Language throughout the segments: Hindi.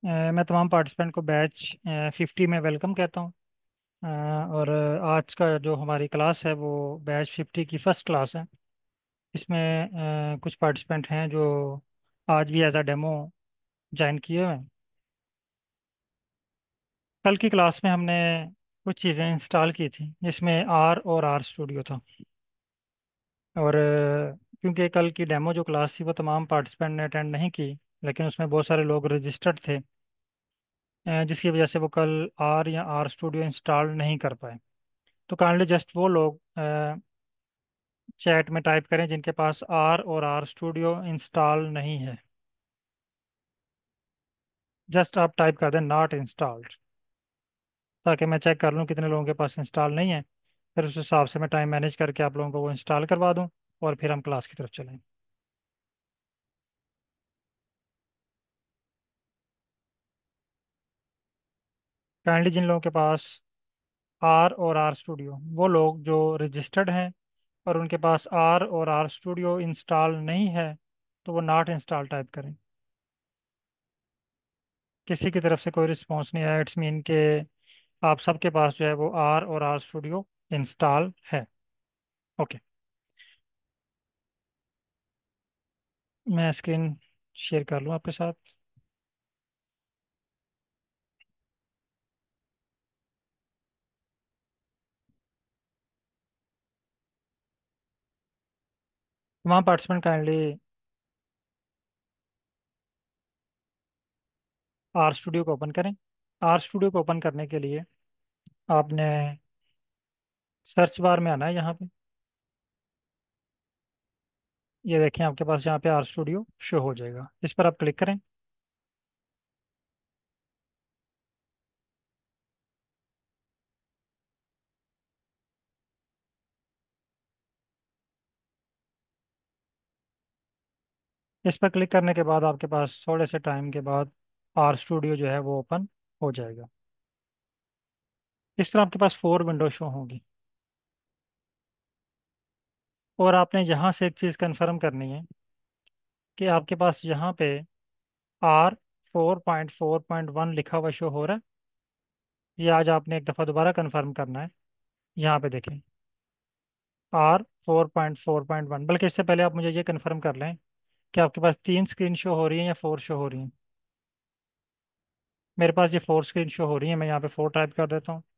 मैं तमाम पार्टिसिपेंट को बैच 50 में वेलकम कहता हूँ। और आज का जो हमारी क्लास है वो बैच 50 की फर्स्ट क्लास है। इसमें कुछ पार्टिसिपेंट हैं जो आज भी एज अ डेमो ज्वाइन किए हुए हैं। कल की क्लास में हमने कुछ चीज़ें इंस्टॉल की थी जिसमें आर और आर स्टूडियो था। और क्योंकि कल की डेमो जो क्लास थी वो तमाम पार्टिसिपेंट ने अटेंड नहीं की, लेकिन उसमें बहुत सारे लोग रजिस्टर्ड थे, जिसकी वजह से वो कल आर या आर स्टूडियो इंस्टॉल नहीं कर पाए। तो काइंडली जस्ट वो लोग चैट में टाइप करें जिनके पास आर और आर स्टूडियो इंस्टॉल नहीं है। जस्ट आप टाइप कर दें नॉट इंस्टॉल्ड, ताकि मैं चेक कर लूँ कितने लोगों के पास इंस्टॉल नहीं है। फिर उस हिसाब से मैं टाइम मैनेज करके आप लोगों को वो इंस्टॉल करवा दूँ और फिर हम क्लास की तरफ चलें। काइंडली जिन लोगों के पास आर और आर स्टूडियो, वो लोग जो रजिस्टर्ड हैं और उनके पास आर और आर स्टूडियो इंस्टॉल नहीं है, तो वो नॉट इंस्टॉल टाइप करें। किसी की तरफ से कोई रिस्पॉन्स नहीं आया, इट्स मीन के आप सबके पास जो है वो आर और आर स्टूडियो इंस्टॉल है। ओके, मैं स्क्रीन शेयर कर लूँ आपके साथ। तमाम पार्टिसिपेंट काइंडली आर स्टूडियो को ओपन करें। आर स्टूडियो को ओपन करने के लिए आपने सर्च बार में आना है यहाँ पे। ये देखें, आपके पास यहाँ पे आर स्टूडियो शो हो जाएगा, इस पर आप क्लिक करें। इस पर क्लिक करने के बाद आपके पास थोड़े से टाइम के बाद आर स्टूडियो जो है वो ओपन हो जाएगा। इस तरह आपके पास 4 विंडो शो होंगी। और आपने यहाँ से एक चीज़ कंफर्म करनी है कि आपके पास यहाँ पे आर 4.4.1 लिखा हुआ शो हो रहा है। ये आज आपने एक दफ़ा दोबारा कंफर्म करना है। यहाँ पे देखें, R 4.4.1। बल्कि इससे पहले आप मुझे ये कंफर्म कर लें कि आपके पास 3 स्क्रीन शो हो रही है या 4 शो हो रही हैं। मेरे पास ये 4 स्क्रीन शो हो रही है, मैं यहाँ पे 4 टाइप कर देता हूँ।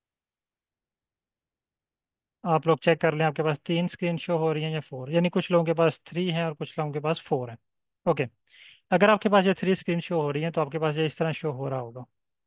आप लोग चेक कर लें, आपके पास 3 स्क्रीन शो हो रही हैं या 4, यानी कुछ लोगों के पास 3 है और कुछ लोगों के पास 4 है। ओके, अगर आपके पास ये 3 स्क्रीन शो हो रही हैं तो आपके पास ये इस तरह शो हो रहा होगा।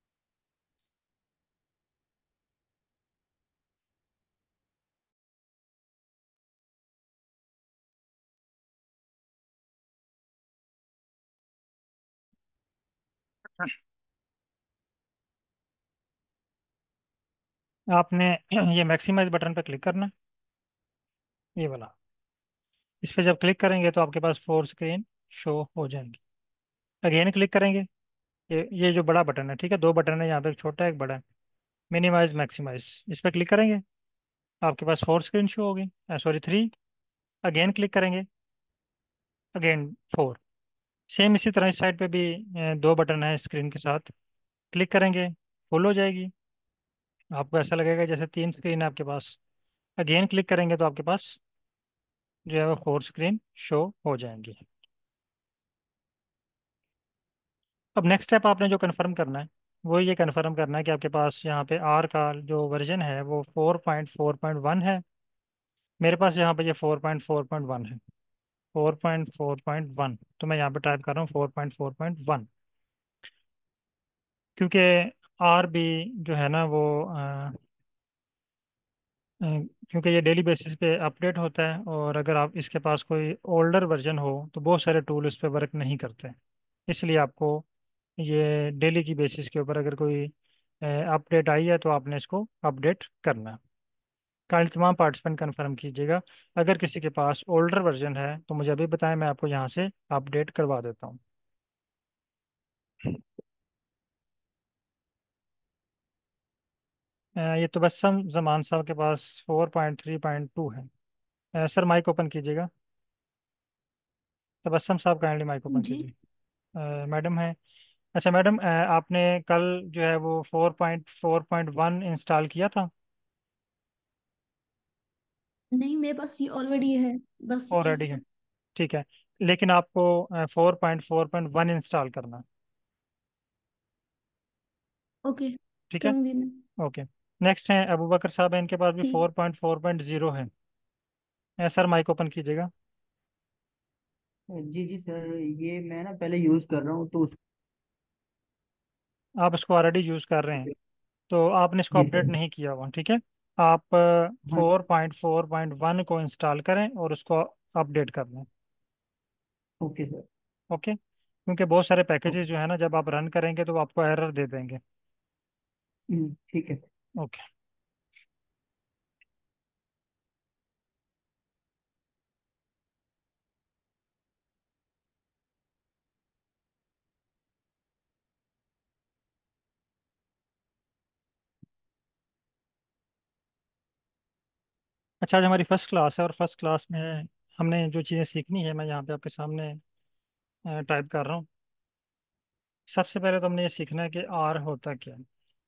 आपने ये मैक्सिमाइज बटन पर क्लिक करना है, ये वाला। इस पर जब क्लिक करेंगे तो आपके पास 4 स्क्रीन शो हो जाएंगी। अगेन क्लिक करेंगे। ये जो बड़ा बटन है, ठीक है, 2 बटन है यहाँ पे, एक छोटा एक बड़ा है। मिनिमाइज मैक्सिमाइज, इस पर क्लिक करेंगे, आपके पास 4 स्क्रीन शो होगी, सॉरी 3। अगेन क्लिक करेंगे, अगेन 4। सेम इसी तरह इस साइड पे भी 2 बटन है स्क्रीन के साथ। क्लिक करेंगे, फुल हो जाएगी। आपको ऐसा लगेगा जैसे 3 स्क्रीन है आपके पास। अगेन क्लिक करेंगे तो आपके पास जो है वो 4 स्क्रीन शो हो जाएंगी। अब नेक्स्ट स्टेप आपने जो कन्फर्म करना है वो ये कन्फर्म करना है कि आपके पास यहाँ पे आर का जो वर्जन है वो 4.4.1 है। मेरे पास यहाँ पे ये 4.4.1 है। 4.4.1, तो मैं यहाँ पे टाइप कर रहा हूँ 4.4.1। क्योंकि आर भी जो है ना वो अ, क्योंकि ये डेली बेसिस पे अपडेट होता है, और अगर आप इसके पास कोई ओल्डर वर्जन हो तो बहुत सारे टूल इस पे वर्क नहीं करते। इसलिए आपको ये डेली की बेसिस के ऊपर अगर कोई अपडेट आई है तो आपने इसको अपडेट करना है। कल तमाम पार्टिसिपेंट कंफर्म कीजिएगा। अगर किसी के पास ओल्डर वर्जन है तो मुझे अभी बताएं, मैं आपको यहाँ से अपडेट करवा देता हूँ। ये तबस्सुम जमान साहब के पास 4.3.2 है। सर माइक ओपन कीजिएगा। तबस्सुम साहब काइंडली माइक ओपन जी। कीजिए। मैडम है, अच्छा मैडम, आपने कल जो है वो 4.4.1 इंस्टॉल किया था? नहीं, मेरे पास ये ऑलरेडी है। बस ये ऑलरेडी है? खत्म। ठीक है। लेकिन आपको 4.4.1 इंस्टॉल करना है। ओके, ठीक है। करूंगी मैं। ओके। नेक्स्ट है अबू बकर साहब, इनके पास भी ठीक। 4.4.0 है। सर माइक ओपन कीजिएगा। जी जी सर, ये मैं ना पहले यूज़ कर रहा हूँ तो आप इसको ऑलरेडी यूज़ कर रहे हैं, तो आपने इसको जी अपडेट सर। नहीं किया हुआ, ठीक है। आप हाँ। 4.4.1 को इंस्टॉल करें और उसको अपडेट कर लें। Okay sir. ओके, क्योंकि बहुत सारे पैकेजेस ओके। जो है ना, जब आप रन करेंगे तो वो आपको एरर दे देंगे। ठीक है। ओके। अच्छा, आज हमारी फर्स्ट क्लास है और फर्स्ट क्लास में हमने जो चीज़ें सीखनी है मैं यहाँ पे आपके सामने टाइप कर रहा हूँ। सबसे पहले तो हमने ये सीखना है कि आर होता क्या है,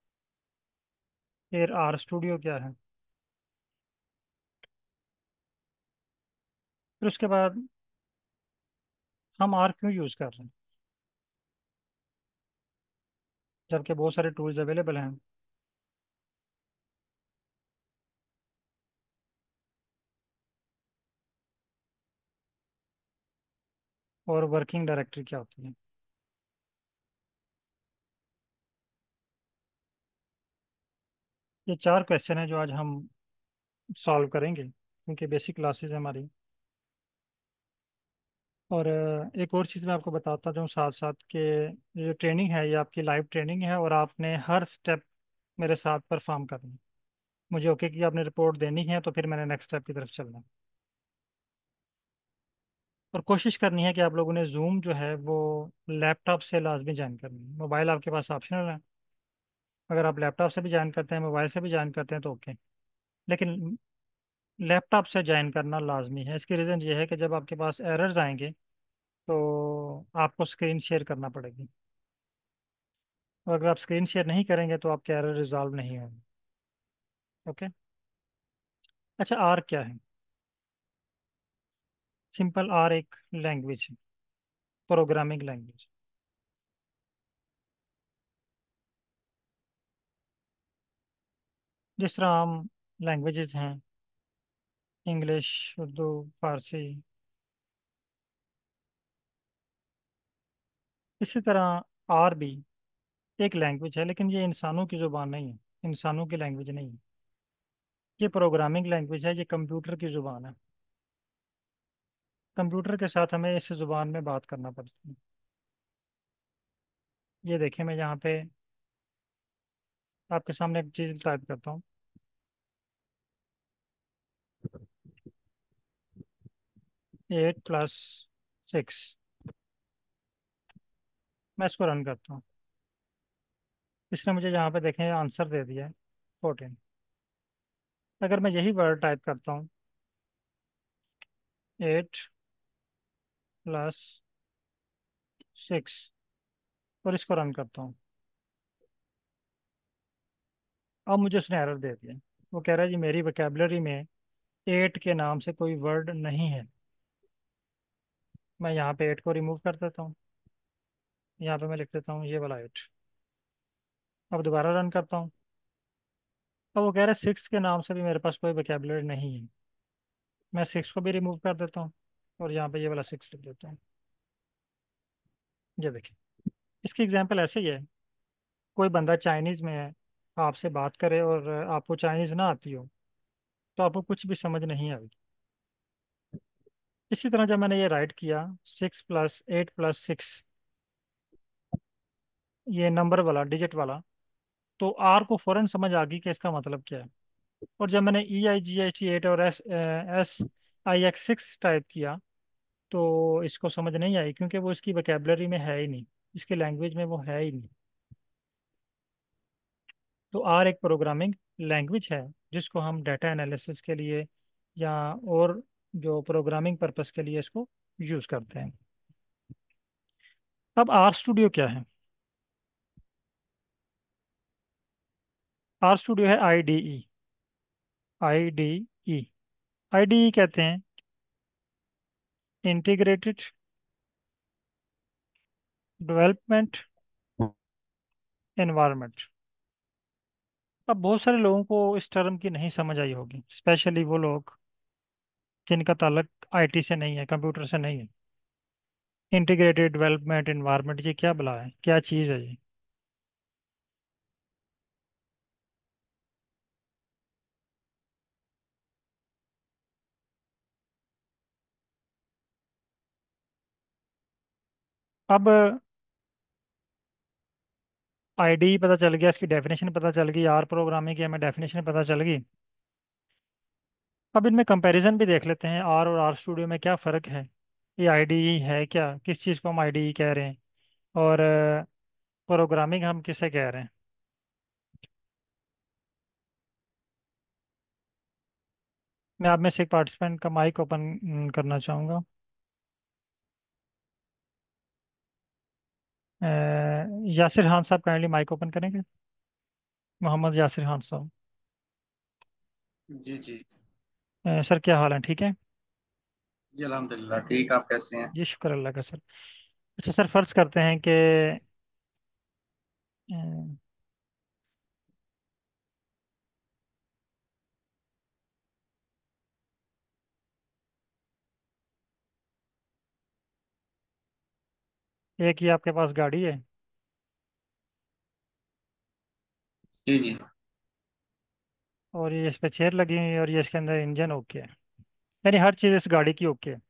फिर आर स्टूडियो क्या है, फिर उसके बाद हम आर क्यों यूज़ कर रहे हैं जबकि बहुत सारे टूल्स अवेलेबल हैं, और वर्किंग डायरेक्टरी क्या होती है। ये चार क्वेश्चन है जो आज हम सॉल्व करेंगे, क्योंकि बेसिक क्लासेस है हमारी। और एक और चीज़ मैं आपको बताता जाऊँ साथ साथ कि ये ट्रेनिंग है, ये आपकी लाइव ट्रेनिंग है और आपने हर स्टेप मेरे साथ परफॉर्म करना है। मुझे ओके की आपने रिपोर्ट देनी है तो फिर मैंने नेक्स्ट स्टेप की तरफ चलना है। और कोशिश करनी है कि आप लोगों ने जूम जो है वो लैपटॉप से लाजमी ज्वाइन करनी है। मोबाइल आपके पास ऑप्शनल है, अगर आप लैपटॉप से भी ज्वाइन करते हैं, मोबाइल से भी ज्वाइन करते हैं तो ओके। लेकिन लैपटॉप से ज्वाइन करना लाजमी है। इसकी रीज़न ये है कि जब आपके पास एरर्स आएंगे तो आपको स्क्रीन शेयर करना पड़ेगी, और अगर आप स्क्रीन शेयर नहीं करेंगे तो आपके एरर रिजॉल्व नहीं होंगे। ओके। अच्छा, आर क्या है? सिंपल, आर एक लैंग्वेज है, प्रोग्रामिंग लैंग्वेज। जिस तरह हम लैंग्वेजेस हैं, इंग्लिश, उर्दू, फारसी, इसी तरह आर भी एक लैंग्वेज है, लेकिन ये इंसानों की ज़ुबान नहीं है, इंसानों की लैंग्वेज नहीं है। ये प्रोग्रामिंग लैंग्वेज है, ये कंप्यूटर की ज़ुबान है। कंप्यूटर के साथ हमें इस ज़ुबान में बात करना पड़ती है। ये देखें, मैं यहाँ पे आपके सामने एक चीज़ टाइप करता हूँ। 8 + 6। मैं इसको रन करता हूँ। इसने मुझे यहाँ पे देखें आंसर दे दिया है 14। अगर मैं यही वर्ड टाइप करता हूँ, 8 + 6, और इसको रन करता हूँ, अब मुझे उसने एरर दे दिया। वो कह रहा है जी मेरी वोकेबलरी में 8 के नाम से कोई वर्ड नहीं है। मैं यहाँ पे 8 को रिमूव कर देता हूँ, यहाँ पे मैं लिख देता हूँ ये वाला 8। अब दोबारा रन करता हूँ, अब वो कह रहा है 6 के नाम से भी मेरे पास कोई वोकेबलरी नहीं है। मैं 6 को भी रिमूव कर देता हूँ और यहाँ पे ये वाला 6 लिख देता हूँ। ये देखिए, इसकी एग्जाम्पल ऐसे ही है। कोई बंदा चाइनीज़ में है, आपसे बात करे और आपको चाइनीज़ ना आती हो तो आपको कुछ भी समझ नहीं आएगी। इसी तरह जब मैंने ये राइट किया, 6 + 8 + 6, ये नंबर वाला, डिजिट वाला, तो आर को फौरन समझ आ गई कि इसका मतलब क्या है। और जब मैंने EIGHT 8 और SIX6 टाइप किया तो इसको समझ नहीं आई, क्योंकि वो इसकी वोकेबलरी में है ही नहीं, इसकी लैंग्वेज में वो है ही नहीं। तो आर एक प्रोग्रामिंग लैंग्वेज है जिसको हम डाटा एनालिसिस के लिए या और जो प्रोग्रामिंग पर्पस के लिए इसको यूज़ करते हैं। अब आर स्टूडियो क्या है? आर स्टूडियो है I D E. I D E. I D E कहते हैं इंटीग्रेटेड डेवलपमेंट एनवायरनमेंट। अब बहुत सारे लोगों को इस टर्म की नहीं समझ आई होगी, स्पेशली वो लोग जिनका ताल्लुक आईटी से नहीं है, कंप्यूटर से नहीं है। इंटीग्रेटेड डेवलपमेंट एनवायरनमेंट ये क्या बला है, क्या चीज़ है ये? अब आईडी पता चल गया, इसकी डेफिनेशन पता चल गई, आर प्रोग्रामिंग की हमें डेफिनेशन पता चल गई। अब इनमें कंपैरिजन भी देख लेते हैं, आर और आर स्टूडियो में क्या फ़र्क है। ये आईडी है क्या, किस चीज़ को हम आईडी कह रहे हैं, और प्रोग्रामिंग हम किसे कह रहे हैं। मैं आप में से एक पार्टिसिपेंट का माइक ओपन करना चाहूँगा। अ, यासिर खान साहब काइंडली माइक ओपन करेंगे। मोहम्मद यासिर खान साहब। जी जी। सर क्या हाल है, ठीक है? जी अल्हम्दुलिल्लाह ठीक। आप कैसे हैं? जी शुक्र अल्लाह का सर। अच्छा सर, फर्ज करते हैं कि अ, एक ही आपके पास गाड़ी है, जी जी। और ये इस पे चेयर लगी हुई है, और ये इसके अंदर इंजन ओके है, यानी हर चीज़ इस गाड़ी की ओके है,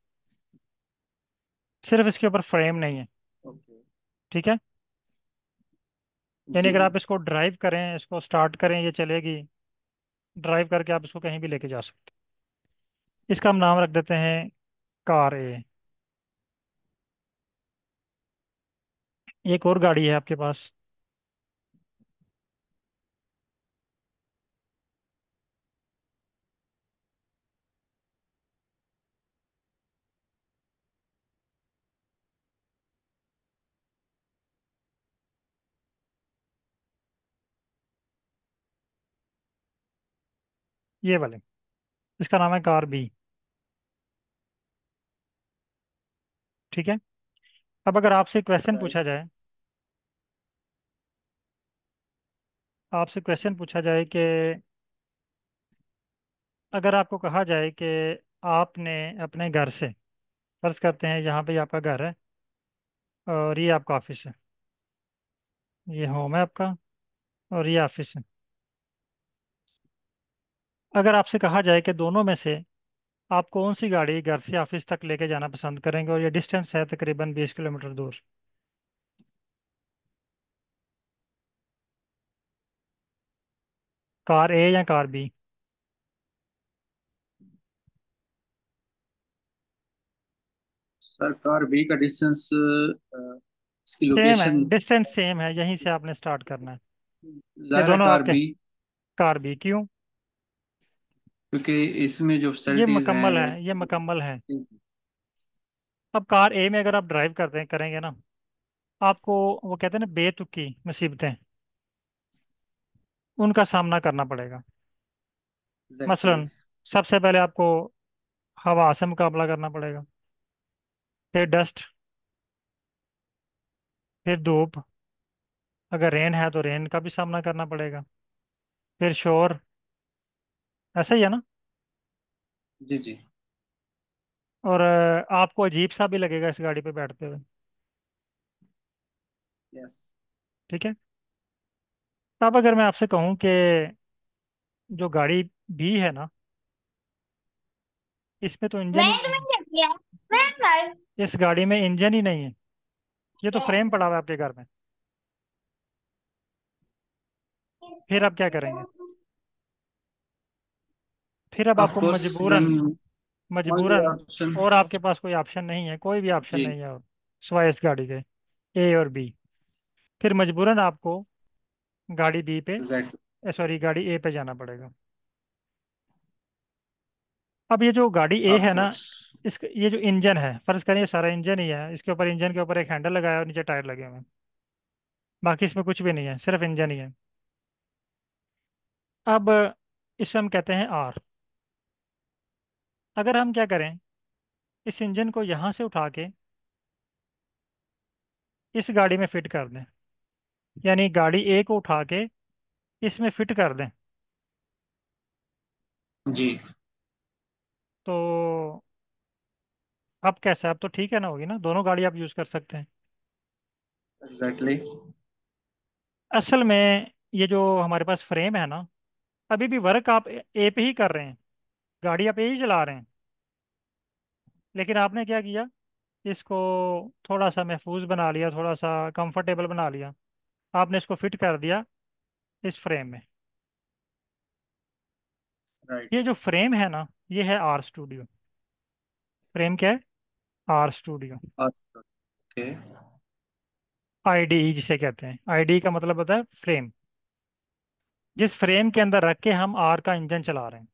सिर्फ इसके ऊपर फ्रेम नहीं है। ओके। ठीक है? यानी जी अगर जी। आप इसको ड्राइव करें, इसको स्टार्ट करें, ये चलेगी। ड्राइव करके आप इसको कहीं भी लेके जा सकते हैं। इसका हम नाम रख देते हैं कार ए। एक और गाड़ी है आपके पास, ये वाले, इसका नाम है कार बी। ठीक है? अब अगर आपसे क्वेश्चन राइट। पूछा जाए, आपसे क्वेश्चन पूछा जाए कि अगर आपको कहा जाए कि आपने अपने घर से, फर्ज करते हैं यहाँ पे आपका घर है और ये आपका ऑफिस है, ये होम है आपका और ये ऑफिस है। अगर आपसे कहा जाए कि दोनों में से आप कौन सी गाड़ी घर से ऑफिस तक लेके जाना पसंद करेंगे, और ये डिस्टेंस है तकरीबन 20 किलोमीटर दूर, कार ए या कार बी? सर बी का डिस्टेंस, इसकी सेम है, लोकेशन डिस्टेंस सेम है, यहीं से आपने स्टार्ट करना है। ये ज़ाहिर है दोनों कार आपके। बी। कार बी क्यों? क्योंकि इसमें जो ये फैसिलिटीज़ मुकम्मल हैं। है, ये मुकम्मल है। अब कार ए में अगर आप ड्राइव करते हैं करेंगे ना, आपको वो कहते हैं ना बेतुकी मुसीबतें, उनका सामना करना पड़ेगा। एग्जैक्टली। मसलन सबसे पहले आपको हवा से मुकाबला करना पड़ेगा, फिर डस्ट, फिर धूप, अगर रेन है तो रेन का भी सामना करना पड़ेगा, फिर शोर। ऐसा ही है ना? जी जी। और आपको अजीब सा भी लगेगा इस गाड़ी पे बैठते हुए। यस। ठीक है? अब अगर मैं आपसे कहूँ कि जो गाड़ी भी है ना, इसमें तो इंजन ही नहीं है, इस गाड़ी में इंजन ही नहीं है, ये तो फ्रेम पड़ा हुआ है आपके घर में, फिर आप क्या करेंगे? फिर अब ऑफ आपको कोर्स देन मजबूरन, ओनली मजबूरन, ऑप्शन। और आपके पास कोई ऑप्शन नहीं है, कोई भी ऑप्शन जी। नहीं है और सिवाय इस गाड़ी के, ए और बी। फिर मजबूरन आपको गाड़ी बी पे, एग्जैक्टली। सॉरी गाड़ी ए पे जाना पड़ेगा। अब ये जो गाड़ी ए ऑफ है ना, कोर्स। इस ये जो इंजन है, फर्ज करें ये सारा इंजन ही है, इसके ऊपर, इंजन के ऊपर एक हैंडल लगाया है और नीचे टायर लगे हुए हैं, बाकी इसमें कुछ भी नहीं है, सिर्फ इंजन ही है। अब इसमें हम कहते हैं आर। अगर हम क्या करें, इस इंजन को यहाँ से उठा के इस गाड़ी में फिट कर दें, यानी गाड़ी ए को उठा के इसमें फिट कर दें, जी। तो अब कैसा है? अब तो ठीक है ना, होगी ना, दोनों गाड़ी आप यूज़ कर सकते हैं। एग्जैक्टली। असल में ये जो हमारे पास फ्रेम है ना, अभी भी वर्क आप ए पे ही कर रहे हैं, गाड़ी आप ए ही चला रहे हैं, लेकिन आपने क्या किया, इसको थोड़ा सा महफूज बना लिया, थोड़ा सा कंफर्टेबल बना लिया, आपने इसको फिट कर दिया इस फ्रेम में। राइट। ये जो फ्रेम है ना, ये है आर स्टूडियो। फ्रेम क्या है? R studio. ओके। आईडीई जिसे कहते हैं, आईडीई का मतलब होता है फ्रेम, जिस फ्रेम के अंदर रख के हम आर का इंजन चला रहे हैं।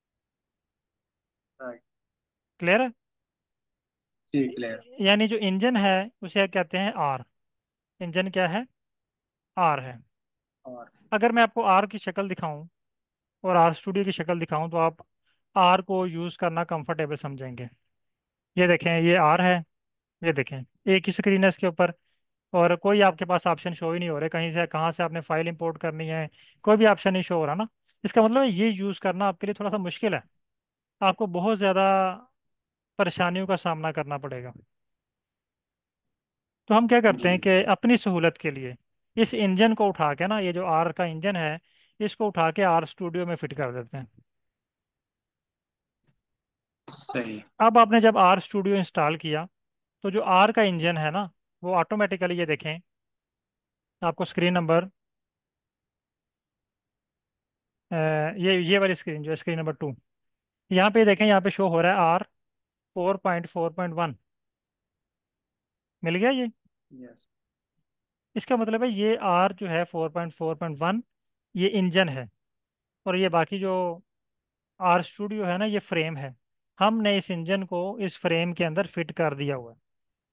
राइट। क्लियर है? ठीक, क्लियर। यानी जो इंजन है उसे कहते हैं आर। इंजन क्या है? आर है। और अगर मैं आपको आर की शक्ल दिखाऊं और आर स्टूडियो की शक्ल दिखाऊं तो आप आर को यूज़ करना कंफर्टेबल समझेंगे। ये देखें, ये आर है, ये देखें, एक ही स्क्रीन है इसके ऊपर, और कोई आपके पास ऑप्शन शो ही नहीं हो रहे, कहीं से कहाँ से आपने फाइल इंपोर्ट करनी है, कोई भी ऑप्शन नहीं शो हो रहा ना। इसका मतलब है ये यूज़ करना आपके लिए थोड़ा सा मुश्किल है, आपको बहुत ज़्यादा परेशानियों का सामना करना पड़ेगा। तो हम क्या करते जी। हैं कि अपनी सहूलत के लिए इस इंजन को उठा के ना, ये जो आर का इंजन है, इसको उठा के आर स्टूडियो में फिट कर देते हैं। सही। अब आपने जब आर स्टूडियो इंस्टॉल किया, तो जो आर का इंजन है ना, वो ऑटोमेटिकली, ये देखें, आपको स्क्रीन नंबर, ये वाली स्क्रीन जो है, स्क्रीन नंबर 2, यहाँ पे देखें, यहाँ पे शो हो रहा है आर 4.4.1। मिल गया ये? यस। इसका मतलब है ये आर जो है 4.4.1, ये इंजन है, और ये बाकी जो आर स्टूडियो है ना, ये फ्रेम है। हमने इस इंजन को इस फ्रेम के अंदर फिट कर दिया हुआ है।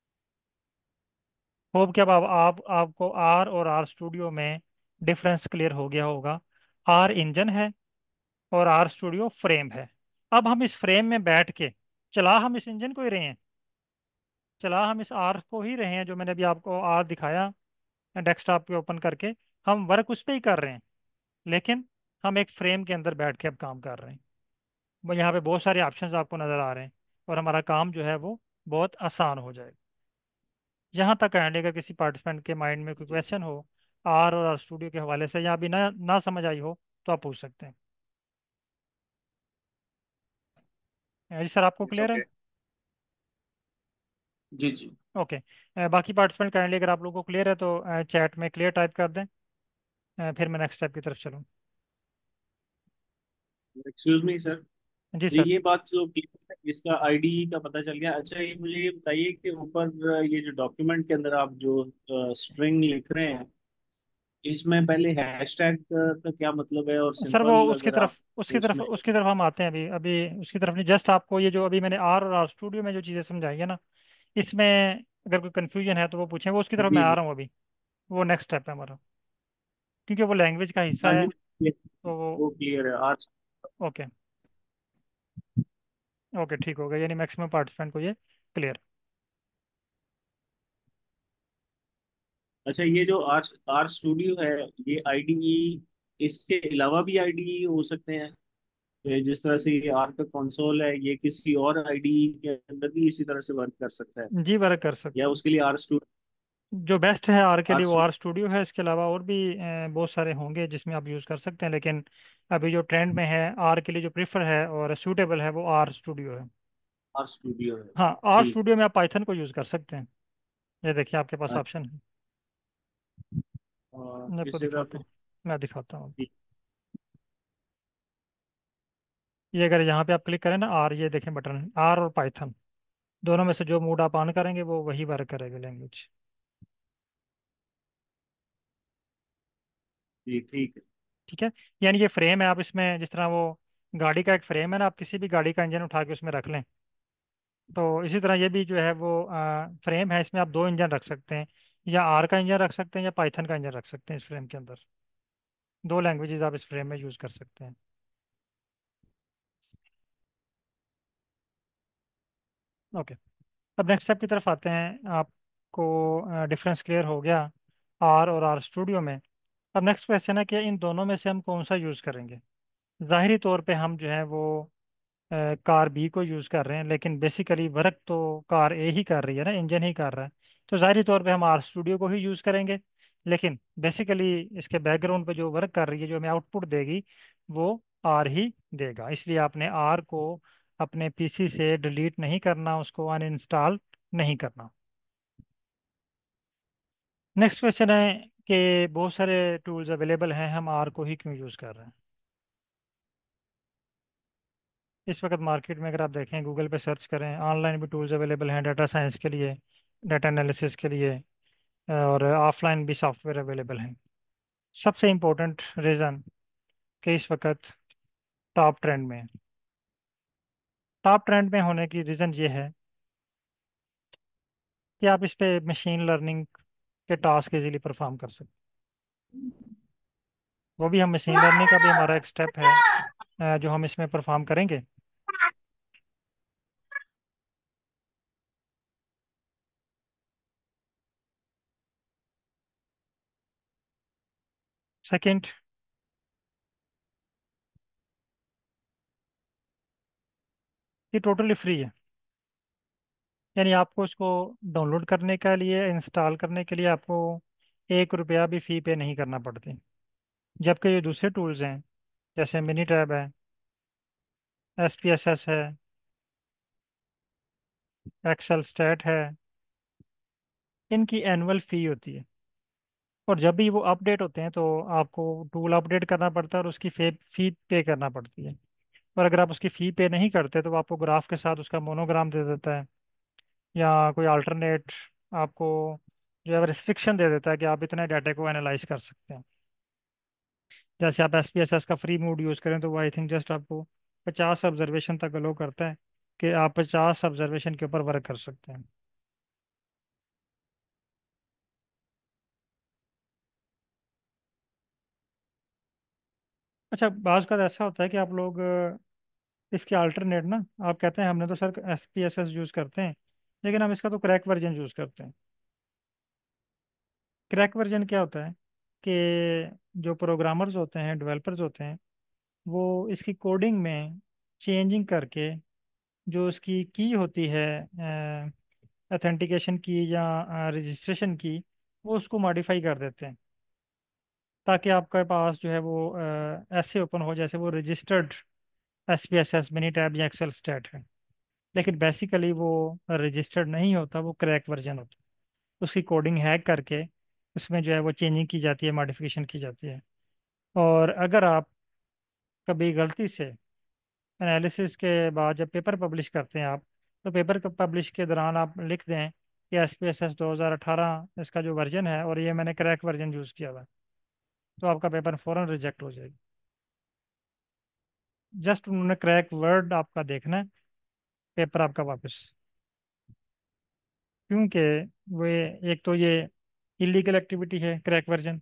होप कि अब आप आपको आर और आर स्टूडियो में डिफरेंस क्लियर हो गया होगा। आर इंजन है और आर स्टूडियो फ्रेम है। अब हम इस फ्रेम में बैठ के चला हम इस इंजन को ही रहे हैं, चला हम इस आर को ही रहे हैं, जो मैंने अभी आपको आर दिखाया डेस्कटॉप पे ओपन करके, हम वर्क उस पर ही कर रहे हैं, लेकिन हम एक फ्रेम के अंदर बैठ के अब काम कर रहे हैं। वो यहाँ पे बहुत सारे ऑप्शंस आपको नज़र आ रहे हैं, और हमारा काम जो है वो बहुत आसान हो जाएगा। यहाँ तक है, अगर किसी पार्टिसिपेंट के माइंड में कोई जी। क्वेश्चन हो आर और आर स्टूडियो के हवाले से, या अभी ना ना समझ आई हो, तो आप पूछ सकते हैं। जी सर, आपको इट्स क्लियर है? ओके। जी जी। ओके। बाकी पार्टिसिपेंट काइंडली, अगर आप लोगों को क्लियर है तो चैट में क्लियर टाइप कर दें, फिर मैं नेक्स्ट स्टेप की तरफ चलूँ। Excuse me sir. जी सर। ये बात जो की है, इसका आईडी का पता चल गया। अच्छा, ये मुझे ये बताइए कि ऊपर ये जो डॉक्यूमेंट के अंदर आप जो स्ट्रिंग लिख रहे हैं, इसमें पहले हैशटैग का क्या मतलब है, और सर वो सिंपल उसकी अगर तरफ आप उसकी तरफ उसमें। उसकी तरफ हम आते हैं, अभी अभी उसकी तरफ नहीं, जस्ट आपको ये जो अभी मैंने आर और आर स्टूडियो में जो चीज़ें समझाई है ना, इसमें अगर कोई कन्फ्यूजन है तो वो पूछें, वो उसकी तरफ मैं जी आ जी। रहा हूँ अभी। वो नेक्स्ट स्टेप है हमारा, क्योंकि वो लैंग्वेज का हिस्सा हाँ है। जी। ये- तो वो वो क्लियर है आज। ओके। ओके, ठीक हो गया, यानी मैक्सिमम पार्टिसिपेंट को ये क्लियर। अच्छा, ये जो आर आर स्टूडियो है, ये आईडीई, इसके अलावा भी आईडीई हो सकते हैं? ये जिस तरह से ये आर का कंसोल है, ये किसी और आईडीई के अंदर भी इसी तरह से वर्क कर सकता है, जी, वर्क कर या सकते हैं। उसके लिए आर स्टूडियो? जो बेस्ट है आर के आर लिए वो आर स्टूडियो है, इसके अलावा और भी बहुत सारे होंगे जिसमें आप यूज़ कर सकते हैं, लेकिन अभी जो ट्रेंड में है आर के लिए, जो प्रीफर है और सूटेबल है, वो आर स्टूडियो है। आर स्टूडियो है। हाँ, आर ठीक। स्टूडियो में आप पाइथन को यूज़ कर सकते हैं। ये देखिए, आपके पास अच्छा, ऑप्शन है। मैं आपको इस जगह दिखाता पे। हूँ, मैं दिखाता हूँ। ठीक। ये अगर यहाँ पे आप क्लिक करें ना, आर, ये देखें बटन, आर और पाइथन दोनों में से जो मोड आप ऑन करेंगे वो वही वर्क करेगा, लैंग्वेज। ठीक है। ठीक है। यानी ये फ्रेम है, आप इसमें जिस तरह वो गाड़ी का एक फ्रेम है ना, आप किसी भी गाड़ी का इंजन उठा के उसमें रख लें, तो इसी तरह ये भी जो है वो फ्रेम है, इसमें आप दो इंजन रख सकते हैं, या आर का इंजन रख सकते हैं या पाइथन का इंजन रख सकते हैं इस फ्रेम के अंदर। दो लैंग्वेजेस आप इस फ्रेम में यूज़ कर सकते हैं। ओके, अब नेक्स्ट स्टेप की तरफ आते हैं। आपको डिफरेंस क्लियर हो गया आर और आर स्टूडियो में। अब नेक्स्ट क्वेश्चन है कि इन दोनों में से हम कौन सा यूज़ करेंगे। ज़ाहिरी तौर पे हम जो है वो कार बी को यूज़ कर रहे हैं, लेकिन बेसिकली वर्क तो कार ए ही कर रही है ना, इंजन ही कर रहा है। तो ज़ाहिरी तौर पे हम आर स्टूडियो को ही यूज़ करेंगे। लेकिन बेसिकली इसके बैकग्राउंड पे जो वर्क कर रही है, जो हमें आउटपुट देगी, वो आर ही देगा। इसलिए आपने आर को अपने पीसी से डिलीट नहीं करना, उसको अनइंस्टॉल नहीं करना। नेक्स्ट क्वेश्चन है कि बहुत सारे टूल्स अवेलेबल हैं, हम आर को ही क्यों यूज़ कर रहे हैं। इस वक्त मार्केट में अगर आप देखें, गूगल पे सर्च करें, ऑनलाइन भी टूल्स अवेलेबल हैं डाटा साइंस के लिए, डाटा एनालिसिस के लिए, और ऑफलाइन भी सॉफ्टवेयर अवेलेबल हैं। सबसे इम्पोर्टेंट रीज़न कि इस वक्त टॉप ट्रेंड में है। टॉप ट्रेंड में होने की रीज़न ये है कि आप इस पे मशीन लर्निंग के टास्क इजीली परफॉर्म कर सकते हैं। वो भी हम मशीन लर्निंग का भी हमारा एक स्टेप है जो हम इसमें परफॉर्म करेंगे। सेकंड, ये टोटली फ्री है। यानी आपको इसको डाउनलोड करने के लिए, इंस्टॉल करने के लिए आपको 1 रुपया भी फ़ी पे नहीं करना पड़ती। जबकि ये दूसरे टूल्स हैं, जैसे मिनी टैब है, SPSS है, एक्सेल स्टैट है, इनकी एनुअल फ़ी होती है। और जब भी वो अपडेट होते हैं तो आपको टूल अपडेट करना पड़ता है और उसकी फ़ी पे करना पड़ती है। और अगर आप उसकी फ़ी पे नहीं करते तो वो आपको ग्राफ के साथ उसका मोनोग्राम दे देता है, या कोई अल्टरनेट आपको जो है रिस्ट्रिक्शन दे देता है कि आप इतने डाटा को एनालाइज कर सकते हैं। जैसे आप SPSS का फ्री मोड यूज़ करें तो वो आई थिंक जस्ट आपको 50 ऑब्जर्वेशन तक अलो करता है कि आप 50 ऑब्जर्वेशन के ऊपर वर्क कर सकते हैं। अच्छा, बाज़ का ऐसा होता है कि आप लोग इसके अल्टरनेट ना, आप कहते हैं हमने तो सर SPSS यूज़ करते हैं, लेकिन हम इसका तो क्रैक वर्जन यूज़ करते हैं। क्रैक वर्जन क्या होता है कि जो प्रोग्रामर्स होते हैं, डेवलपर्स होते हैं, वो इसकी कोडिंग में चेंजिंग करके जो उसकी की होती है, ऑथेंटिकेशन की या रजिस्ट्रेशन की, वो उसको मॉडिफाई कर देते हैं ताकि आपके पास जो है वो ऐसे ओपन हो जैसे वो रजिस्टर्ड SPSS मिनी टैब या एक्सेल स्टैट है। लेकिन बेसिकली वो रजिस्टर्ड नहीं होता, वो क्रैक वर्जन होता है। उसकी कोडिंग हैक करके उसमें जो है वो चेंजिंग की जाती है, मॉडिफिकेशन की जाती है। और अगर आप कभी गलती से एनालिसिस के बाद जब पेपर पब्लिश करते हैं आप, तो पेपर पब्लिश के दौरान आप लिख दें कि SPSS 2018 इसका जो वर्जन है और ये मैंने क्रैक वर्जन यूज़ किया हुआ है, तो आपका पेपर फ़ौरन रिजेक्ट हो जाएगा। जस्ट उन्होंने क्रैक वर्ड आपका देखना है, पेपर आपका वापस। क्योंकि वे, एक तो ये इलीगल एक्टिविटी है क्रैक वर्जन,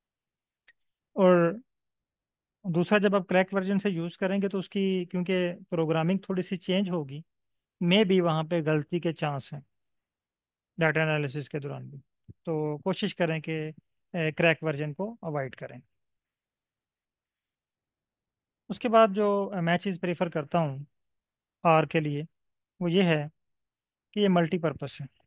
और दूसरा जब आप क्रैक वर्जन से यूज़ करेंगे तो उसकी, क्योंकि प्रोग्रामिंग थोड़ी सी चेंज होगी, मे भी वहाँ पे गलती के चांस हैं डाटा एनालिसिस के दौरान भी। तो कोशिश करें कि क्रैक वर्जन को अवॉइड करें। उसके बाद जो मैं चीज़ प्रेफर करता हूँ आर के लिए, वो ये है कि ये मल्टीपर्पस है।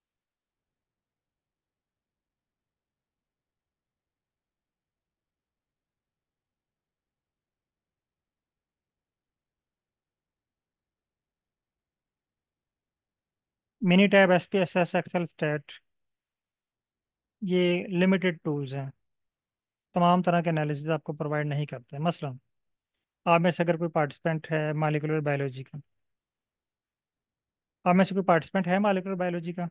Minitab, SPSS, XLSTAT, ये लिमिटेड टूल्स हैं, तमाम तरह के एनालिसिस आपको प्रोवाइड नहीं करते हैं। मसलन आप में से अगर कोई पार्टिसिपेंट है मॉलिक्यूलर बायोलॉजी का, आप में से कोई पार्टिसिपेंट है मॉलिक्यूलर बायोलॉजी का,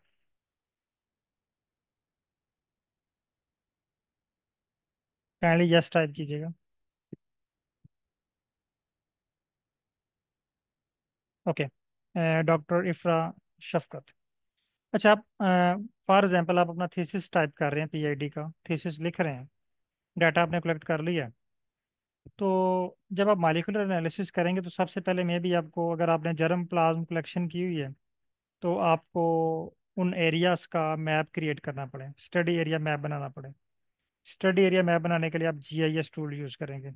काइंडली यस टाइप कीजिएगा। Okay, doctor Ifra Shafqat. अच्छा, आप फॉर एग्जांपल आप अपना थीसिस टाइप कर रहे हैं, PhD का थीसिस लिख रहे हैं, डाटा आपने कलेक्ट कर लिया। तो जब आप मॉलिक्यूलर एनालिसिस करेंगे तो सबसे पहले मैं भी आपको, अगर आपने जर्म प्लाज्म कलेक्शन की हुई है तो आपको उन एरियाज का मैप क्रिएट करना पड़े, स्टडी एरिया मैप बनाना पड़े। स्टडी एरिया मैप बनाने के लिए आप जीआईएस टूल यूज़ करेंगे।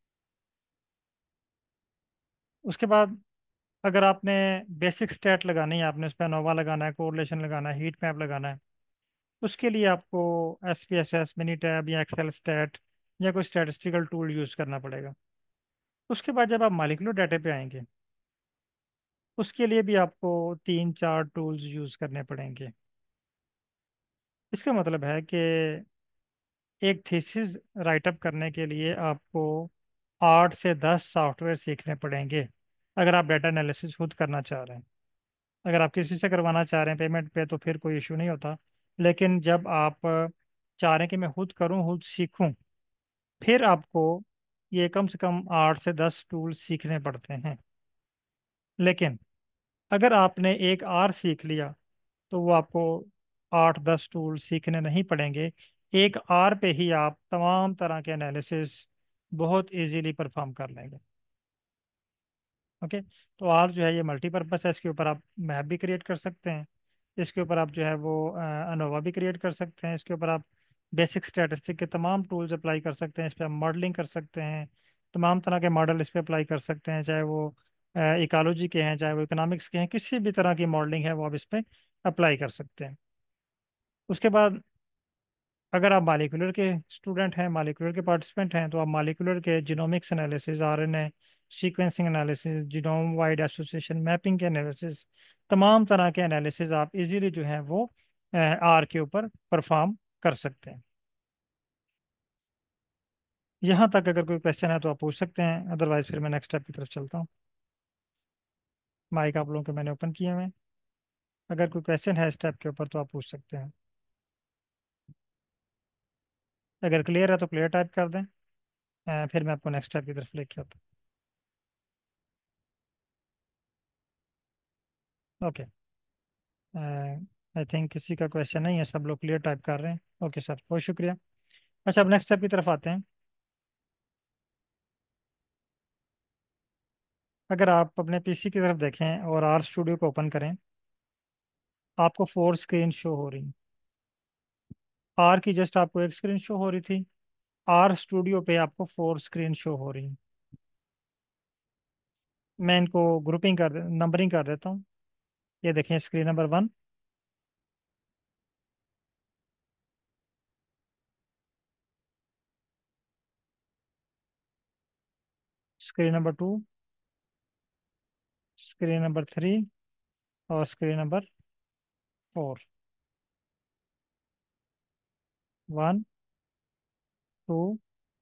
उसके बाद अगर आपने बेसिक स्टैट लगानी है, आपने उस पर नोवा लगाना है, कोरिलेशन लगाना है, हीट मैप लगाना है, उसके लिए आपको एसपीएसएस, मिनी टैब या एक्सेल स्टैट या कोई स्टैटिस्टिकल टूल यूज़ करना पड़ेगा। उसके बाद जब आप मॉलिक्यूलर डाटा पे आएंगे, उसके लिए भी आपको 3-4 टूल्स यूज़ करने पड़ेंगे। इसका मतलब है कि एक थीसिस राइटअप करने के लिए आपको 8 से 10 सॉफ्टवेयर सीखने पड़ेंगे, अगर आप डाटा एनालिसिस खुद करना चाह रहे हैं। अगर आप किसी से करवाना चाह रहे हैं पेमेंट पे तो फिर कोई इशू नहीं होता। लेकिन जब आप चाह रहे हैं कि मैं खुद करूं, खुद सीखूं, फिर आपको ये कम से कम 8 से 10 टूल सीखने पड़ते हैं। लेकिन अगर आपने एक आर सीख लिया तो वो आपको 8-10 टूल सीखने नहीं पड़ेंगे। एक आर पे ही आप तमाम तरह के एनालिसिस बहुत इजीली परफॉर्म कर लेंगे। ओके। तो आर जो है ये मल्टीपर्पस है, इसके ऊपर आप मैप भी क्रिएट कर सकते हैं, इसके ऊपर आप जो है वो अनोवा भी क्रिएट कर सकते हैं, इसके ऊपर आप बेसिक स्टैटिस्टिक के तमाम टूल्स अप्लाई कर सकते हैं, इस पर आप मॉडलिंग कर सकते हैं, तमाम तरह के मॉडल इस पर अप्लाई कर सकते हैं, चाहे वो इकोलॉजी के हैं, चाहे वो इकोनॉमिक्स के हैं, किसी भी तरह की मॉडलिंग है वो आप इस पर अप्लाई कर सकते हैं। उसके बाद अगर आप मालिकुलर के स्टूडेंट हैं, मालिकुलर के पार्टिसिपेंट हैं, तो आप मालिकुलर के genomics analysis, RNA sequencing analysis, genome wide association mapping के एनालिसिस, तमाम तरह के एनालिसिस आप इजीली जो है वो आर के ऊपर परफॉर्म कर सकते हैं। यहाँ तक अगर कोई क्वेश्चन है तो आप पूछ सकते हैं, अदरवाइज फिर मैं नेक्स्ट स्टेप की तरफ चलता हूँ। माइक आप लोगों के मैंने ओपन किए हुए हैं, अगर कोई क्वेश्चन है स्टेप के ऊपर तो आप पूछ सकते हैं। अगर क्लियर है तो क्लियर टाइप कर दें, फिर मैं आपको नेक्स्ट स्टेप की तरफ लेके आता हूँ। ओके। आई थिंक किसी का क्वेश्चन नहीं है, सब लोग क्लियर टाइप कर रहे हैं। ओके सर, बहुत शुक्रिया। अच्छा, अब नेक्स्ट स्टेप की तरफ आते हैं। अगर आप अपने पीसी की तरफ देखें और आर स्टूडियो को ओपन करें, आपको 4 स्क्रीन शो हो रही। आर की जस्ट आपको एक स्क्रीन शो हो रही थी, आर स्टूडियो पे आपको 4 स्क्रीन शो हो रही। मैं इनको ग्रुपिंग कर नंबरिंग कर देता हूँ। ये देखें, screen number 1, screen number 2, screen number 3 और स्क्रीन नंबर 4। 1, 2,